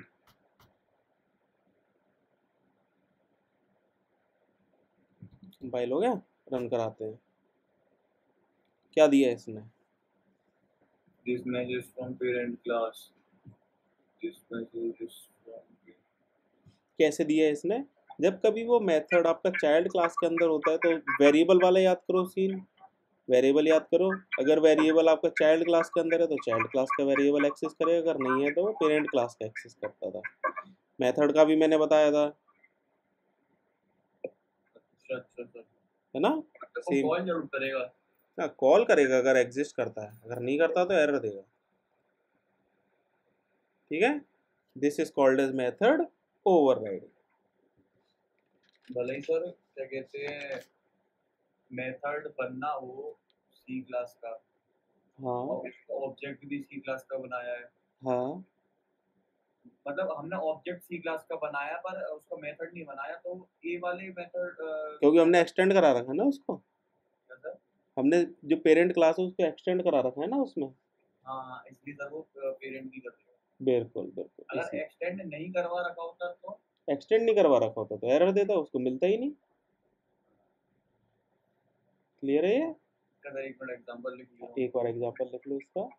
कंपाइल हो गया, रन कराते हैं। क्या दिया इसने? This message from parent class, this message is from. कैसे दिया है इसने? जब कभी वो मेथड आपका चाइल्ड क्लास के अंदर होता है तो वेरिएबल वाला याद करो सीन, वेरिएबल याद करो। अगर वेरिएबल आपका चाइल्ड क्लास के अंदर है तो चाइल्ड क्लास का वेरिएबल एक्सेस करेगा, अगर नहीं है तो वो पेरेंट क्लास का एक्सेस करता था। मेथड का भी मैंने बताया था, अच्छा अच्छा सर, है ना। मतलब वो सेम, कॉल जरूर करेगा। हाँ कॉल करेगा अगर एग्जिस्ट करता है, अगर नहीं करता तो एरर देगा, ठीक है। This is called as method overriding. भले ही सर क्या कहते हैं, मेथड बनना हो सी क्लास का हाँ और उसका ऑब्जेक्ट भी सी क्लास का बनाया है, हाँ, मतलब हमने ऑब्जेक्ट सी क्लास का बनाया पर उसका मेथड नहीं बनाया, तो ए वाले मेथड क्योंकि हमने एक्सटेंड करा रखा है ना उसको, सर। हमने जो पेरेंट क्लास है उसको एक्सटेंड करा रखा है ना उसमें। हाँ इसलिए सर वो पेरेंट की कर देगा। बिल्कुल बिल्कुल, अगर इसी एक्सटेंड नहीं करवा रखा होता तो एक्सटेंड नहीं करवा रखा होता तो एरर देता, उसको मिलता ही नहीं। क्लियर है ये? सर एक मिनट एग्जांपल लिख लिया। एक और एग्जांपल लिख लो इसका।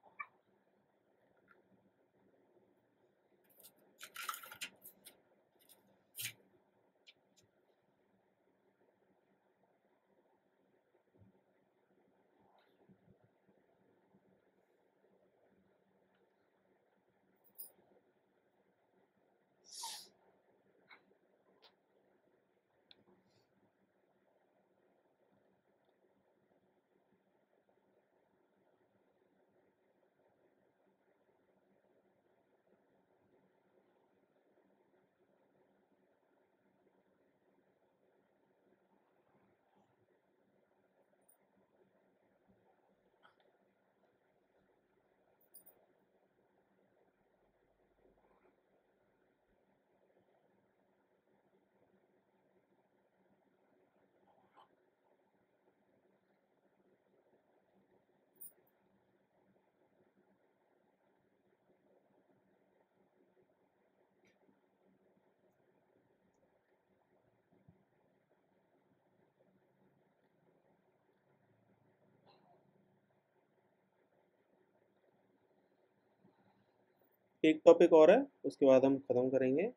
एक टॉपिक और है, उसके बाद हम खत्म करेंगे।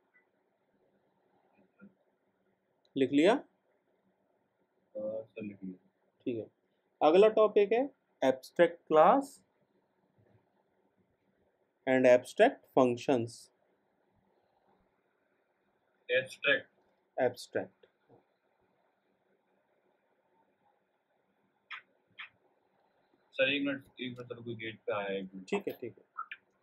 लिख लिया? सर लिख लिया। ठीक है, अगला टॉपिक है abstract class and abstract functions. Abstract abstract sir एक मिनट एक मिनट सर, कोई गेट पे आया है, एक मिनट। ठीक है ठीक है।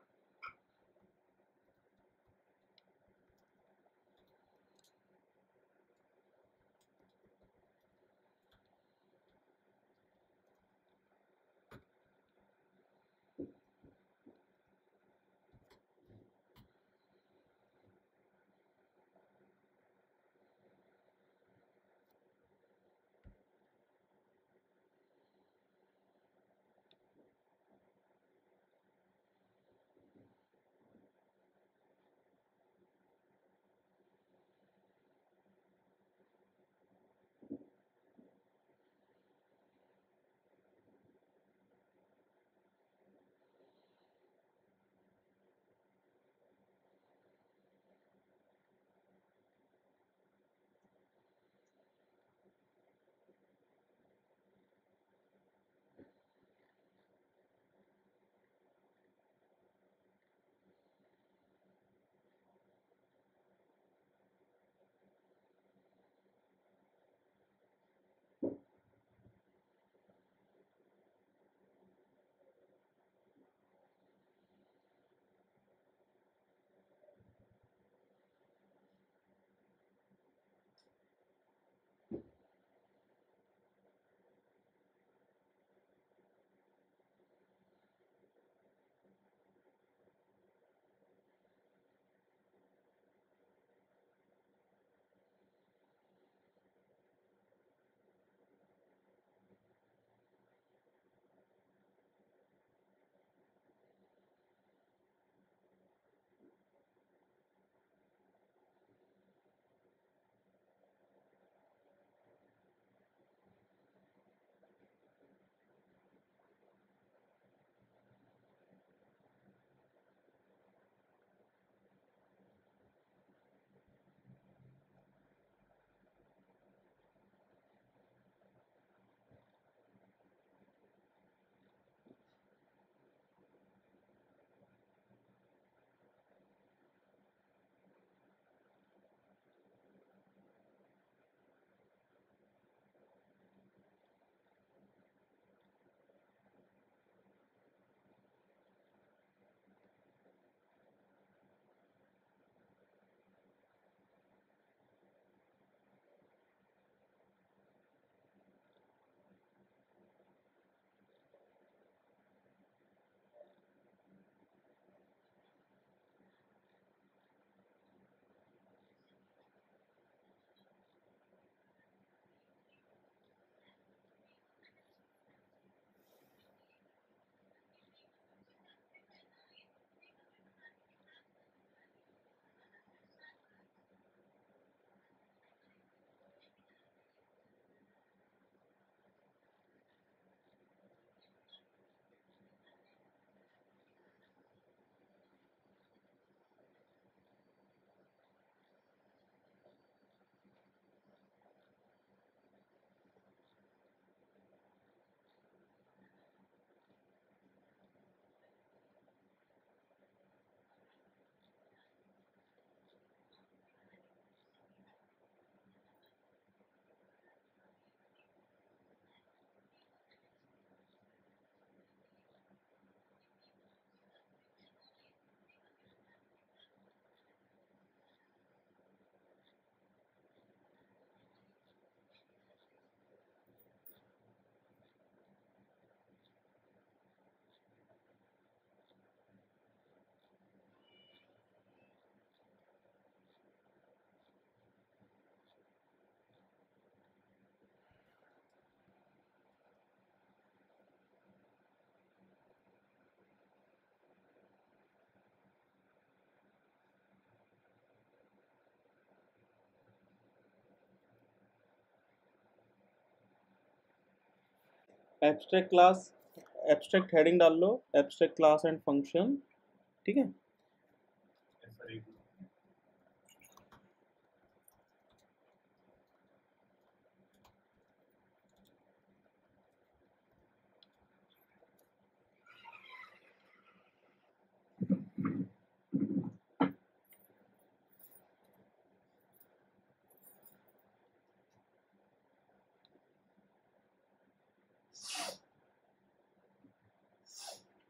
एब्स्ट्रैक्ट क्लास, एब्स्ट्रैक्ट हेडिंग डाल लो, एब्स्ट्रैक्ट क्लास एंड फंक्शन। ठीक है,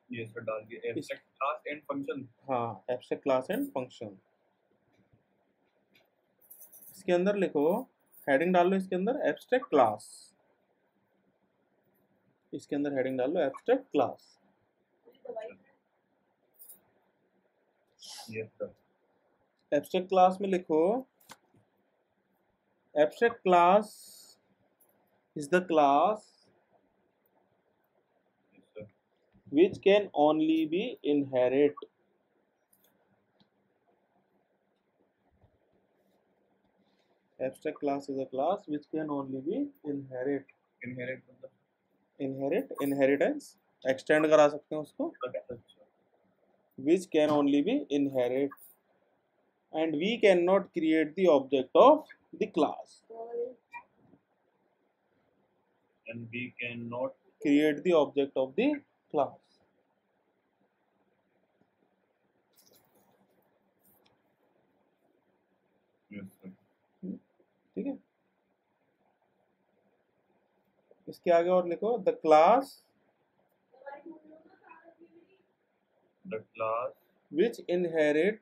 ये सर डाल दिया एब्स्ट्रैक्ट क्लास एंड फंक्शन। हाँ, एब्स्ट्रैक्ट क्लास एंड फंक्शन। इसके अंदर लिखो, हेडिंग डाल लो इसके अंदर एब्स्ट्रैक्ट क्लास, इसके अंदर हेडिंग डाल लो abstract class. Yes sir. Abstract class में लिखो, abstract class is the class which can only be inherit abstract class is a class which can only be inherit inherit मतलब inherit inheritance extend करा सकते हैं उसको, which can only be inherit and we cannot create the object of the class, and we cannot create the object of the class। yes sir। ठीक है, इसके आगे और लिखो the class the class which inherit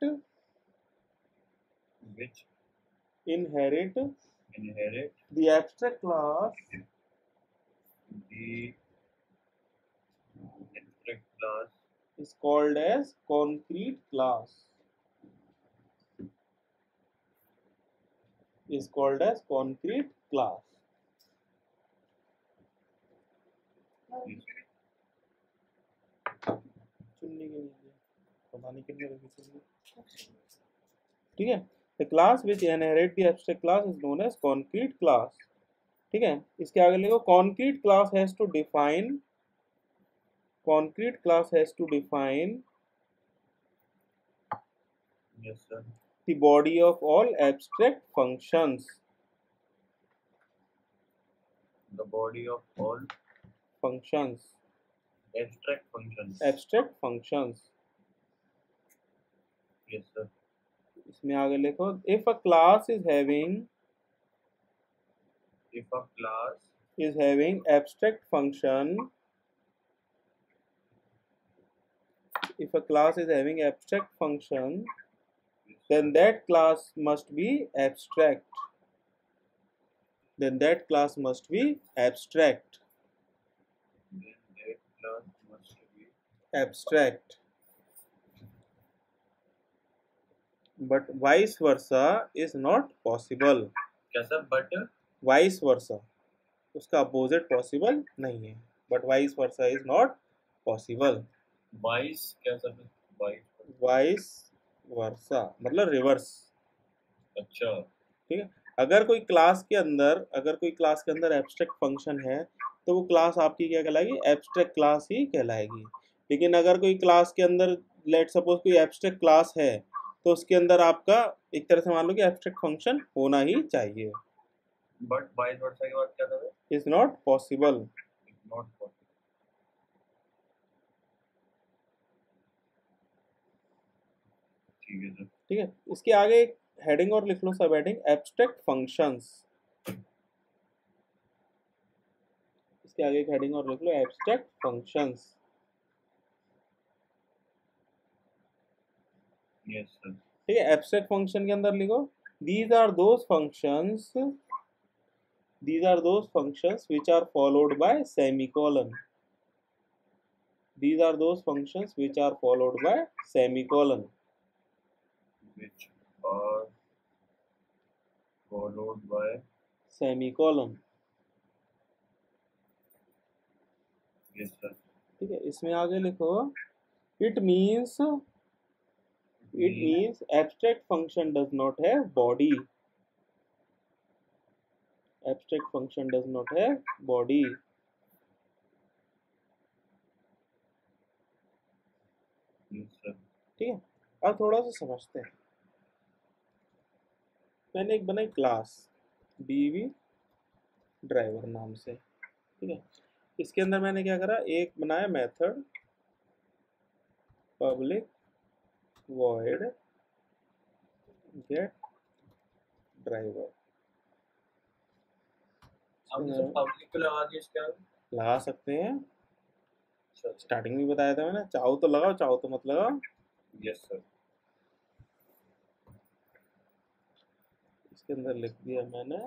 which inherit inherit the abstract class the abstract class is called as concrete class, is called as concrete class। चुन्नी के नीचे पता नहीं कितने रखी चुन्नी। ठीक है, the class which inherit the abstract class is known as concrete class। ठीक है, इसके आगे लिखो concrete class has to define, concrete class has to define yes sir the body of all abstract functions, the body of all functions abstract functions abstract functions। yes sir इसमें आगे लिखो if a class is having if a class is having abstract function, if a class is having abstract function then that class must be abstract, then that class must be abstract then that class must be abstract but vice versa is not possible, क्या सर but vice versa उसका opposite possible नहीं है, but vice versa is not possible, vice क्या सर vice vice versa मतलब रिवर्स। अच्छा ठीक है, अगर कोई क्लास के अंदर अगर कोई क्लास के अंदर एब्स्ट्रैक्ट फंक्शन है तो वो क्लास आपकी क्या कहलाएगी, एब्स्ट्रैक्ट क्लास ही कहलाएगी। लेकिन अगर कोई क्लास के अंदर लेट सपोज कोई एब्स्ट्रैक्ट क्लास है तो उसके अंदर आपका एक तरह से मान लो कि एब्स्ट्रैक्ट फंक्शन होना ही चाहिए। बट वाइस वर्सा की बात क्या था? Is not possible, not possible. ठीक है सर। ठीक है, इसके आगे एक हेडिंग और लिख लो, सब हेडिंग एब्स्ट्रैक्ट फंक्शंस। इसके आगे एक हेडिंग और लिख लो एब्स्ट्रैक्ट फंक्शंस। Yes sir. ठीक है, एब्स्ट्रैक्ट फंक्शन के अंदर लिखो these are those functions, these are those functions which are followed by semicolon, these are those functions which are followed by semicolon, which are followed by semicolon। yes sir। ठीक है, इसमें आगे लिखो it means, it means abstract function does not have body, abstract function does not have body। yes sir। ठीक है, अब थोड़ा सा समझते हैं। मैंने एक बनाई क्लास डीवी ड्राइवर नाम से। ठीक है, इसके अंदर मैंने क्या करा, एक बनाया method public void get driver. आपने सब पब्लिक पे लगा दिया, इसके आगे लगा सकते हैं, स्टार्टिंग में बताया था मैंने, चाहो तो लगाओ चाहो तो मत लगाओ। Yes sir. इसके अंदर लिख दिया मैंने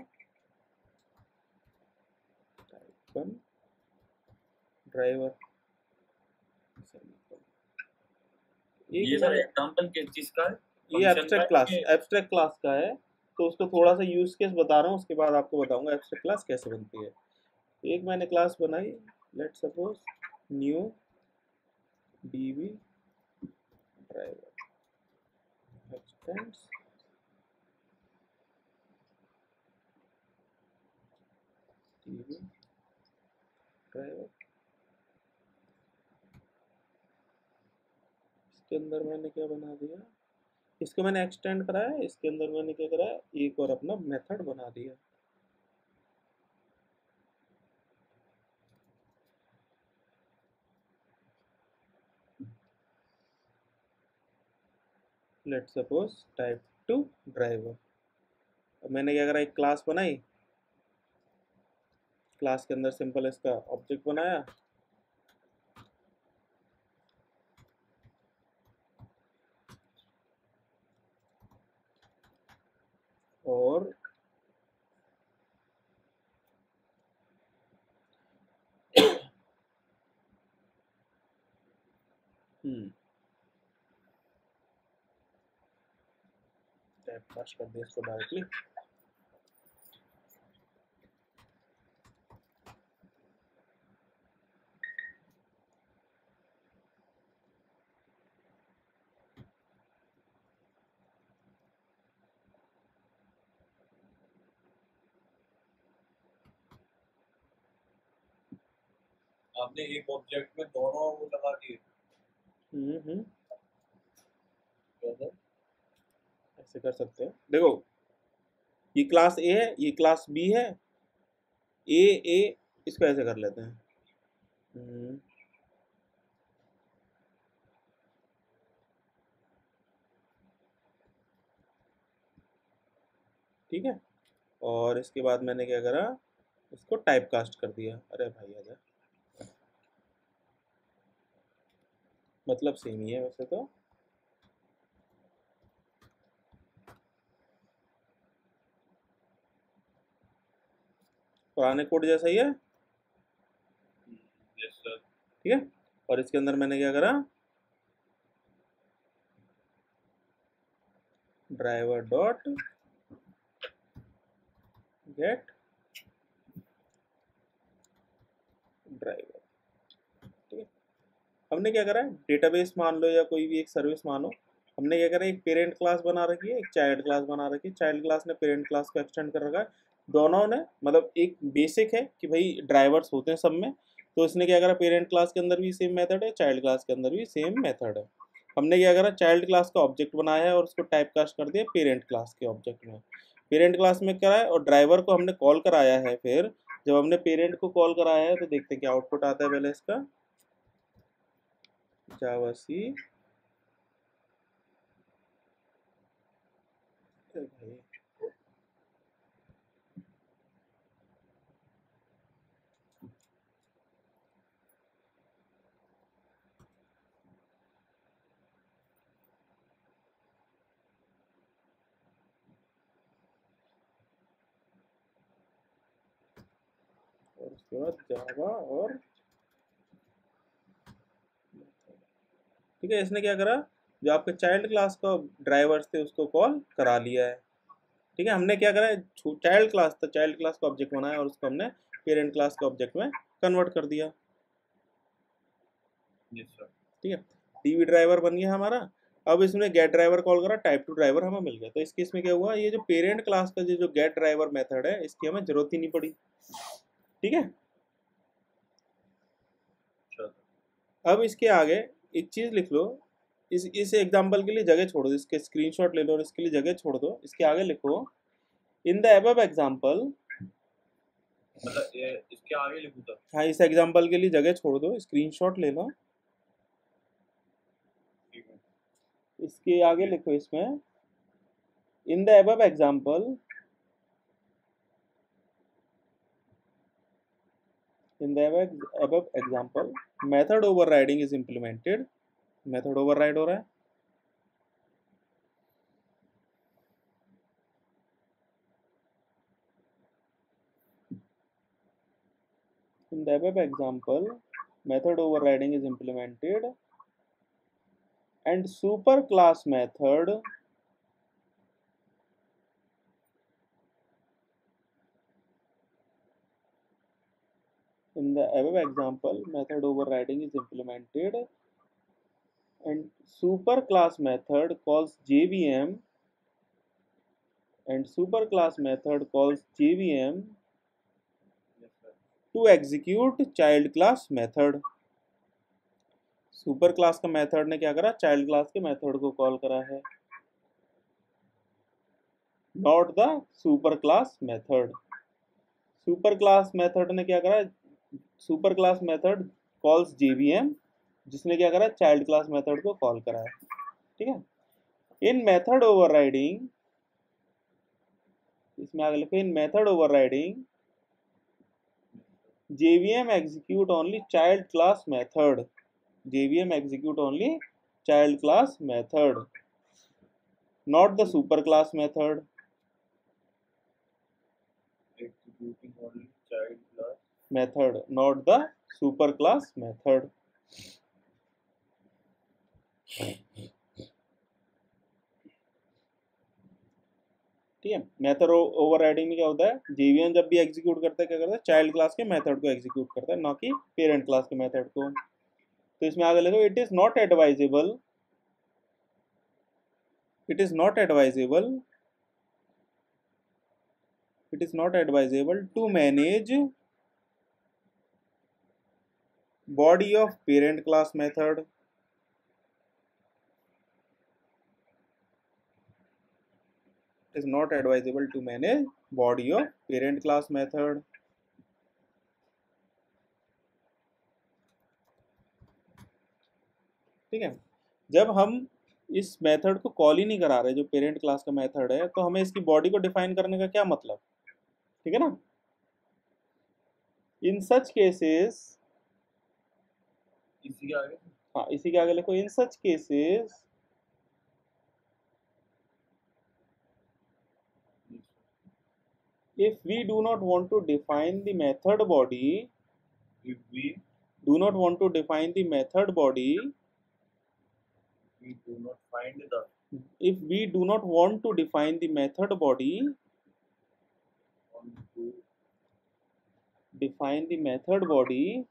टाइप वन ड्राइवर। ये सर एग्जांपल किस चीज का है? ये एब्स्ट्रैक्ट क्लास, एब्स्ट्रैक्ट क्लास का है, तो उसको थोड़ा सा यूज केस बता रहा हूँ, उसके बाद आपको बताऊंगा एब्स्ट्रैक्ट क्लास कैसे बनती है। एक मैंने क्लास बनाई, let suppose new DB driver extends DB driver. इसके अंदर मैंने क्या बना दिया, इसको मैंने एक्सटेंड कराया, इसके अंदर मैंने क्या कराया, एक और अपना मेथड बना दिया। Let suppose type two driver. अब मैंने क्या करा, एक क्लास बनाई, क्लास के अंदर सिंपल इसका ऑब्जेक्ट बनाया, और हम्म टाइप कास्ट कर दिया इसको डायरेक्टली। आपने एक ऑब्जेक्ट में दोनों वो लगा दिए? हम्म हम्म ऐसे कर सकते हैं। देखो ये क्लास ए है, ये क्लास बी है, ए ए इसको ऐसे कर लेते हैं। हम्म, ठीक है। और इसके बाद मैंने क्या करा, इसको टाइप कास्ट कर दिया। अरे भाई आजा, मतलब सेम ही है वैसे तो। पुराने कोड जैसा ही है, यस सर। ठीक है। और इसके अंदर मैंने क्या करा, ड्राइवर डॉट गेट ड्राइवर, ठीक है। हमने क्या करा, डेटाबेस मान लो या कोई भी एक सर्विस मानो, हमने क्या करा, एक पेरेंट क्लास बना रखी है, एक चाइल्ड क्लास बना रखी है। चाइल्ड क्लास ने पेरेंट क्लास को एक्सटेंड कर रखा है, दोनों ने मतलब एक बेसिक है कि भाई ड्राइवर्स होते हैं सब में, तो इसने क्या करा, पेरेंट क्लास के अंदर भी सेम मेथड है, चाइल्ड क्लास के अंदर भी सेम मेथड है। हमने क्या करा, चाइल्ड क्लास का ऑब्जेक्ट बनाया है और उसको टाइप कास्ट कर दिया पेरेंट क्लास के ऑब्जेक्ट में। पेरेंट क्लास में कराया और ड्राइवर को हमने कॉल कराया है। फिर जब हमने पेरेंट को कॉल कराया है तो देखते हैं क्या आउटपुट आता है। पहले इसका जावा सी, भाई और उसके बाद जावा और, ठीक है। इसने क्या करा, जो आपके चाइल्ड क्लास का ड्राइवर्स थे उसको कॉल करा लिया है, ठीक है। हमने क्या करा, चाइल्ड क्लास था, चाइल्ड क्लास का ऑब्जेक्ट बनाया और उसको हमने पेरेंट क्लास के ऑब्जेक्ट में कन्वर्ट कर दिया, ठीक है। डीवी ड्राइवर बन गया हमारा। अब इसमें गेट ड्राइवर कॉल करा, टाइप टू ड्राइवर हमें मिल गया। तो इस केस में क्या हुआ, ये जो पेरेंट क्लास का जो गेट ड्राइवर मेथड है इसकी हमें जरूरत ही नहीं पड़ी, ठीक है। अब इसके आगे एक चीज लिख लो, इस इस एग्जांपल के लिए जगह छोड़ दो, इसके स्क्रीनशॉट ले लो और इसके लिए जगह छोड़ दो। इसके आगे लिखो इन द अबव एग्जांपल, मतलब ये इसके आगे लिखूं तो? हाँ, इस एग्जांपल के लिए जगह छोड़ दो, स्क्रीनशॉट ले लो। इसके आगे लिखो, इसमें in the above example In the above, above example, method overriding is implemented. Method override हो रहा है. In the above example, method overriding is implemented, and superclass method in the above example, method overriding is implemented, and superclass method calls J V M and superclass method calls J V M to execute child class method. Super class का मेथड ने क्या करा, चाइल्ड क्लास के मेथड को कॉल करा है, not the super class method. Super class method ने क्या करा, super class method calls JVM, जिसने क्या करा, चाइल्ड क्लास मेथड को कॉल करा है. ठीक है. इन मेथड ओवरराइडिंग, इसमें आगे लिखो, in method overriding JVM execute only child class method. J V M execute only child class method, not the superclass method. Executing only child class method, not the superclass method. ठीक है. मेथड ओवरराइडिंग में क्या होता है, जेवीएम जब भी एग्जीक्यूट करता है क्या करता है, चाइल्ड क्लास के मेथड को एग्जीक्यूट करता है, ना कि पेरेंट क्लास के मेथड को. तो इसमें आगे लिखो, it is not advisable, it is not advisable it is not advisable to manage body of parent class method. It is not advisable to manage body of parent class method. ठीक है. जब हम इस मेथड को कॉल ही नहीं करा रहे, जो पेरेंट क्लास का मेथड है, तो हमें इसकी बॉडी को डिफाइन करने का क्या मतलब. ठीक है ना. इन सच केसेस, इसी के आगे, हाँ इसी के आगे लिखो, in such cases if we do not want to define the method body, if we do not want to define the method body, we do not find the if we do not want to define the method body, want to define the method body,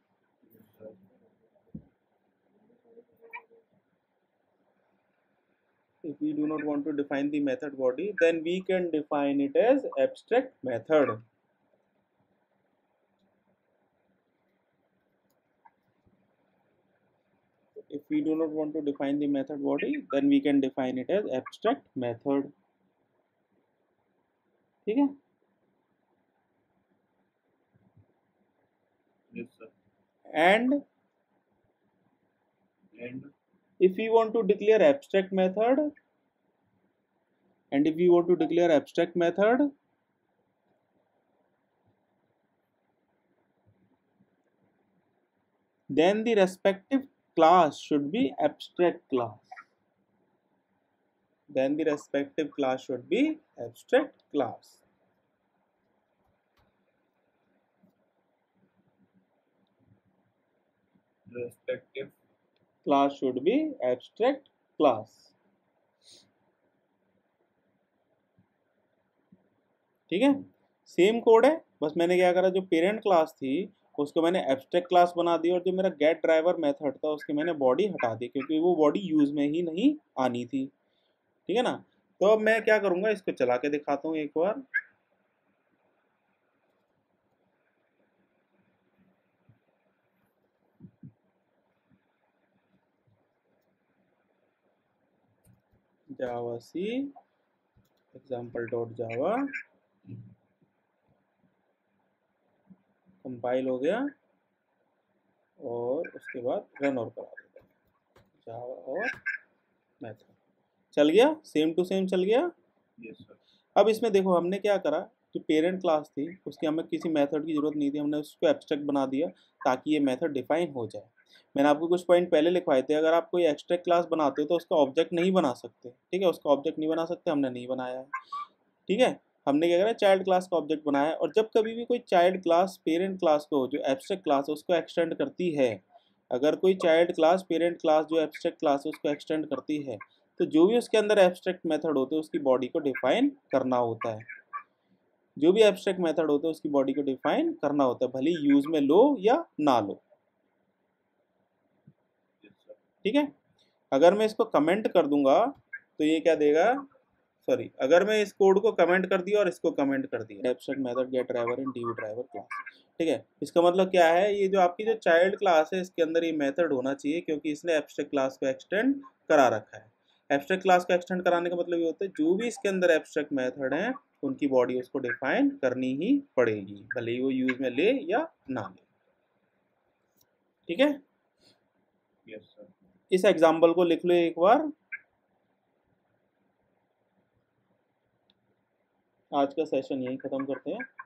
if we do not want to define the method body, then we can define it as abstract method. If we do not want to define the method body, then we can define it as abstract method. ठीक है. Yes, sir. And and if we want to declare abstract method, and if we want to declare abstract method, then the respective class should be abstract class. Then the respective class should be abstract class. respective class should be abstract class. ठीक है. सेम कोड है, बस मैंने क्या करा, जो पेरेंट क्लास थी उसको मैंने एब्स्ट्रैक्ट क्लास बना दी, और जो मेरा गेट ड्राइवर मेथड था उसकी मैंने बॉडी हटा दी, क्योंकि वो बॉडी यूज में ही नहीं आनी थी. ठीक है ना. तो अब मैं क्या करूंगा, इसको चला के दिखाता हूँ एक बार. Java C example dot Java compile हो गया, और उसके बाद रन और करा देते हैं. जावा और मेथड चल गया, सेम टू सेम चल गया. yes sir. अब इसमें देखो हमने क्या करा, जो पेरेंट क्लास थी उसकी हमें किसी मेथड की ज़रूरत नहीं थी, हमने उसको एब्स्ट्रैक्ट बना दिया ताकि ये मेथड डिफाइन हो जाए। मैंने आपको कुछ पॉइंट पहले लिखवाए थे, अगर आप कोई एक्स्ट्रैक्ट क्लास बनाते हो तो उसका ऑब्जेक्ट नहीं बना सकते, ठीक है, उसका ऑब्जेक्ट नहीं बना सकते, हमने नहीं बनाया है, ठीक है। हमने क्या करा, चाइल्ड क्लास का ऑब्जेक्ट बनाया है। और जब कभी भी कोई चाइल्ड क्लास पेरेंट क्लास को, जो एब्स्ट्रैक्ट क्लास है उसको एक्सटेंड करती है, अगर कोई चाइल्ड क्लास पेरेंट क्लास जो एब्स्ट्रैक्ट क्लास है उसको एक्सटेंड करती है, तो जो भी उसके अंदर एब्स्ट्रैक्ट मेथड होते हैं उसकी बॉडी को डिफाइन करना होता है। जो भी एब्स्ट्रैक्ट मेथड होते हैं उसकी बॉडी को डिफाइन करना होता है, भले यूज में लो या ना लो, ठीक है। अगर मैं इसको कमेंट कर दूंगा तो ये क्या देगा, सॉरी, अगर मैं इस कोड को कमेंट कर दिया और इसको कमेंट कर दिया, abstract method get driver in DB driver class, ठीक है। इसका मतलब क्या है, ये जो आपकी जो चाइल्ड क्लास है इसके अंदर ये मेथड होना चाहिए, क्योंकि इसने एब्स्ट्रैक्ट क्लास को एक्सटेंड करा रखा है। एब्स्ट्रैक्ट क्लास को एक्सटेंड कराने का मतलब ये होता है जो भी इसके अंदर एब्स्ट्रैक्ट मेथड है उनकी बॉडी उसको डिफाइन करनी ही पड़ेगी, भले ही वो यूज में ले या ना ले, ठीक है। Yes sir. इस एग्जाम्पल को लिख लो एक बार। आज का सेशन यही खत्म करते हैं।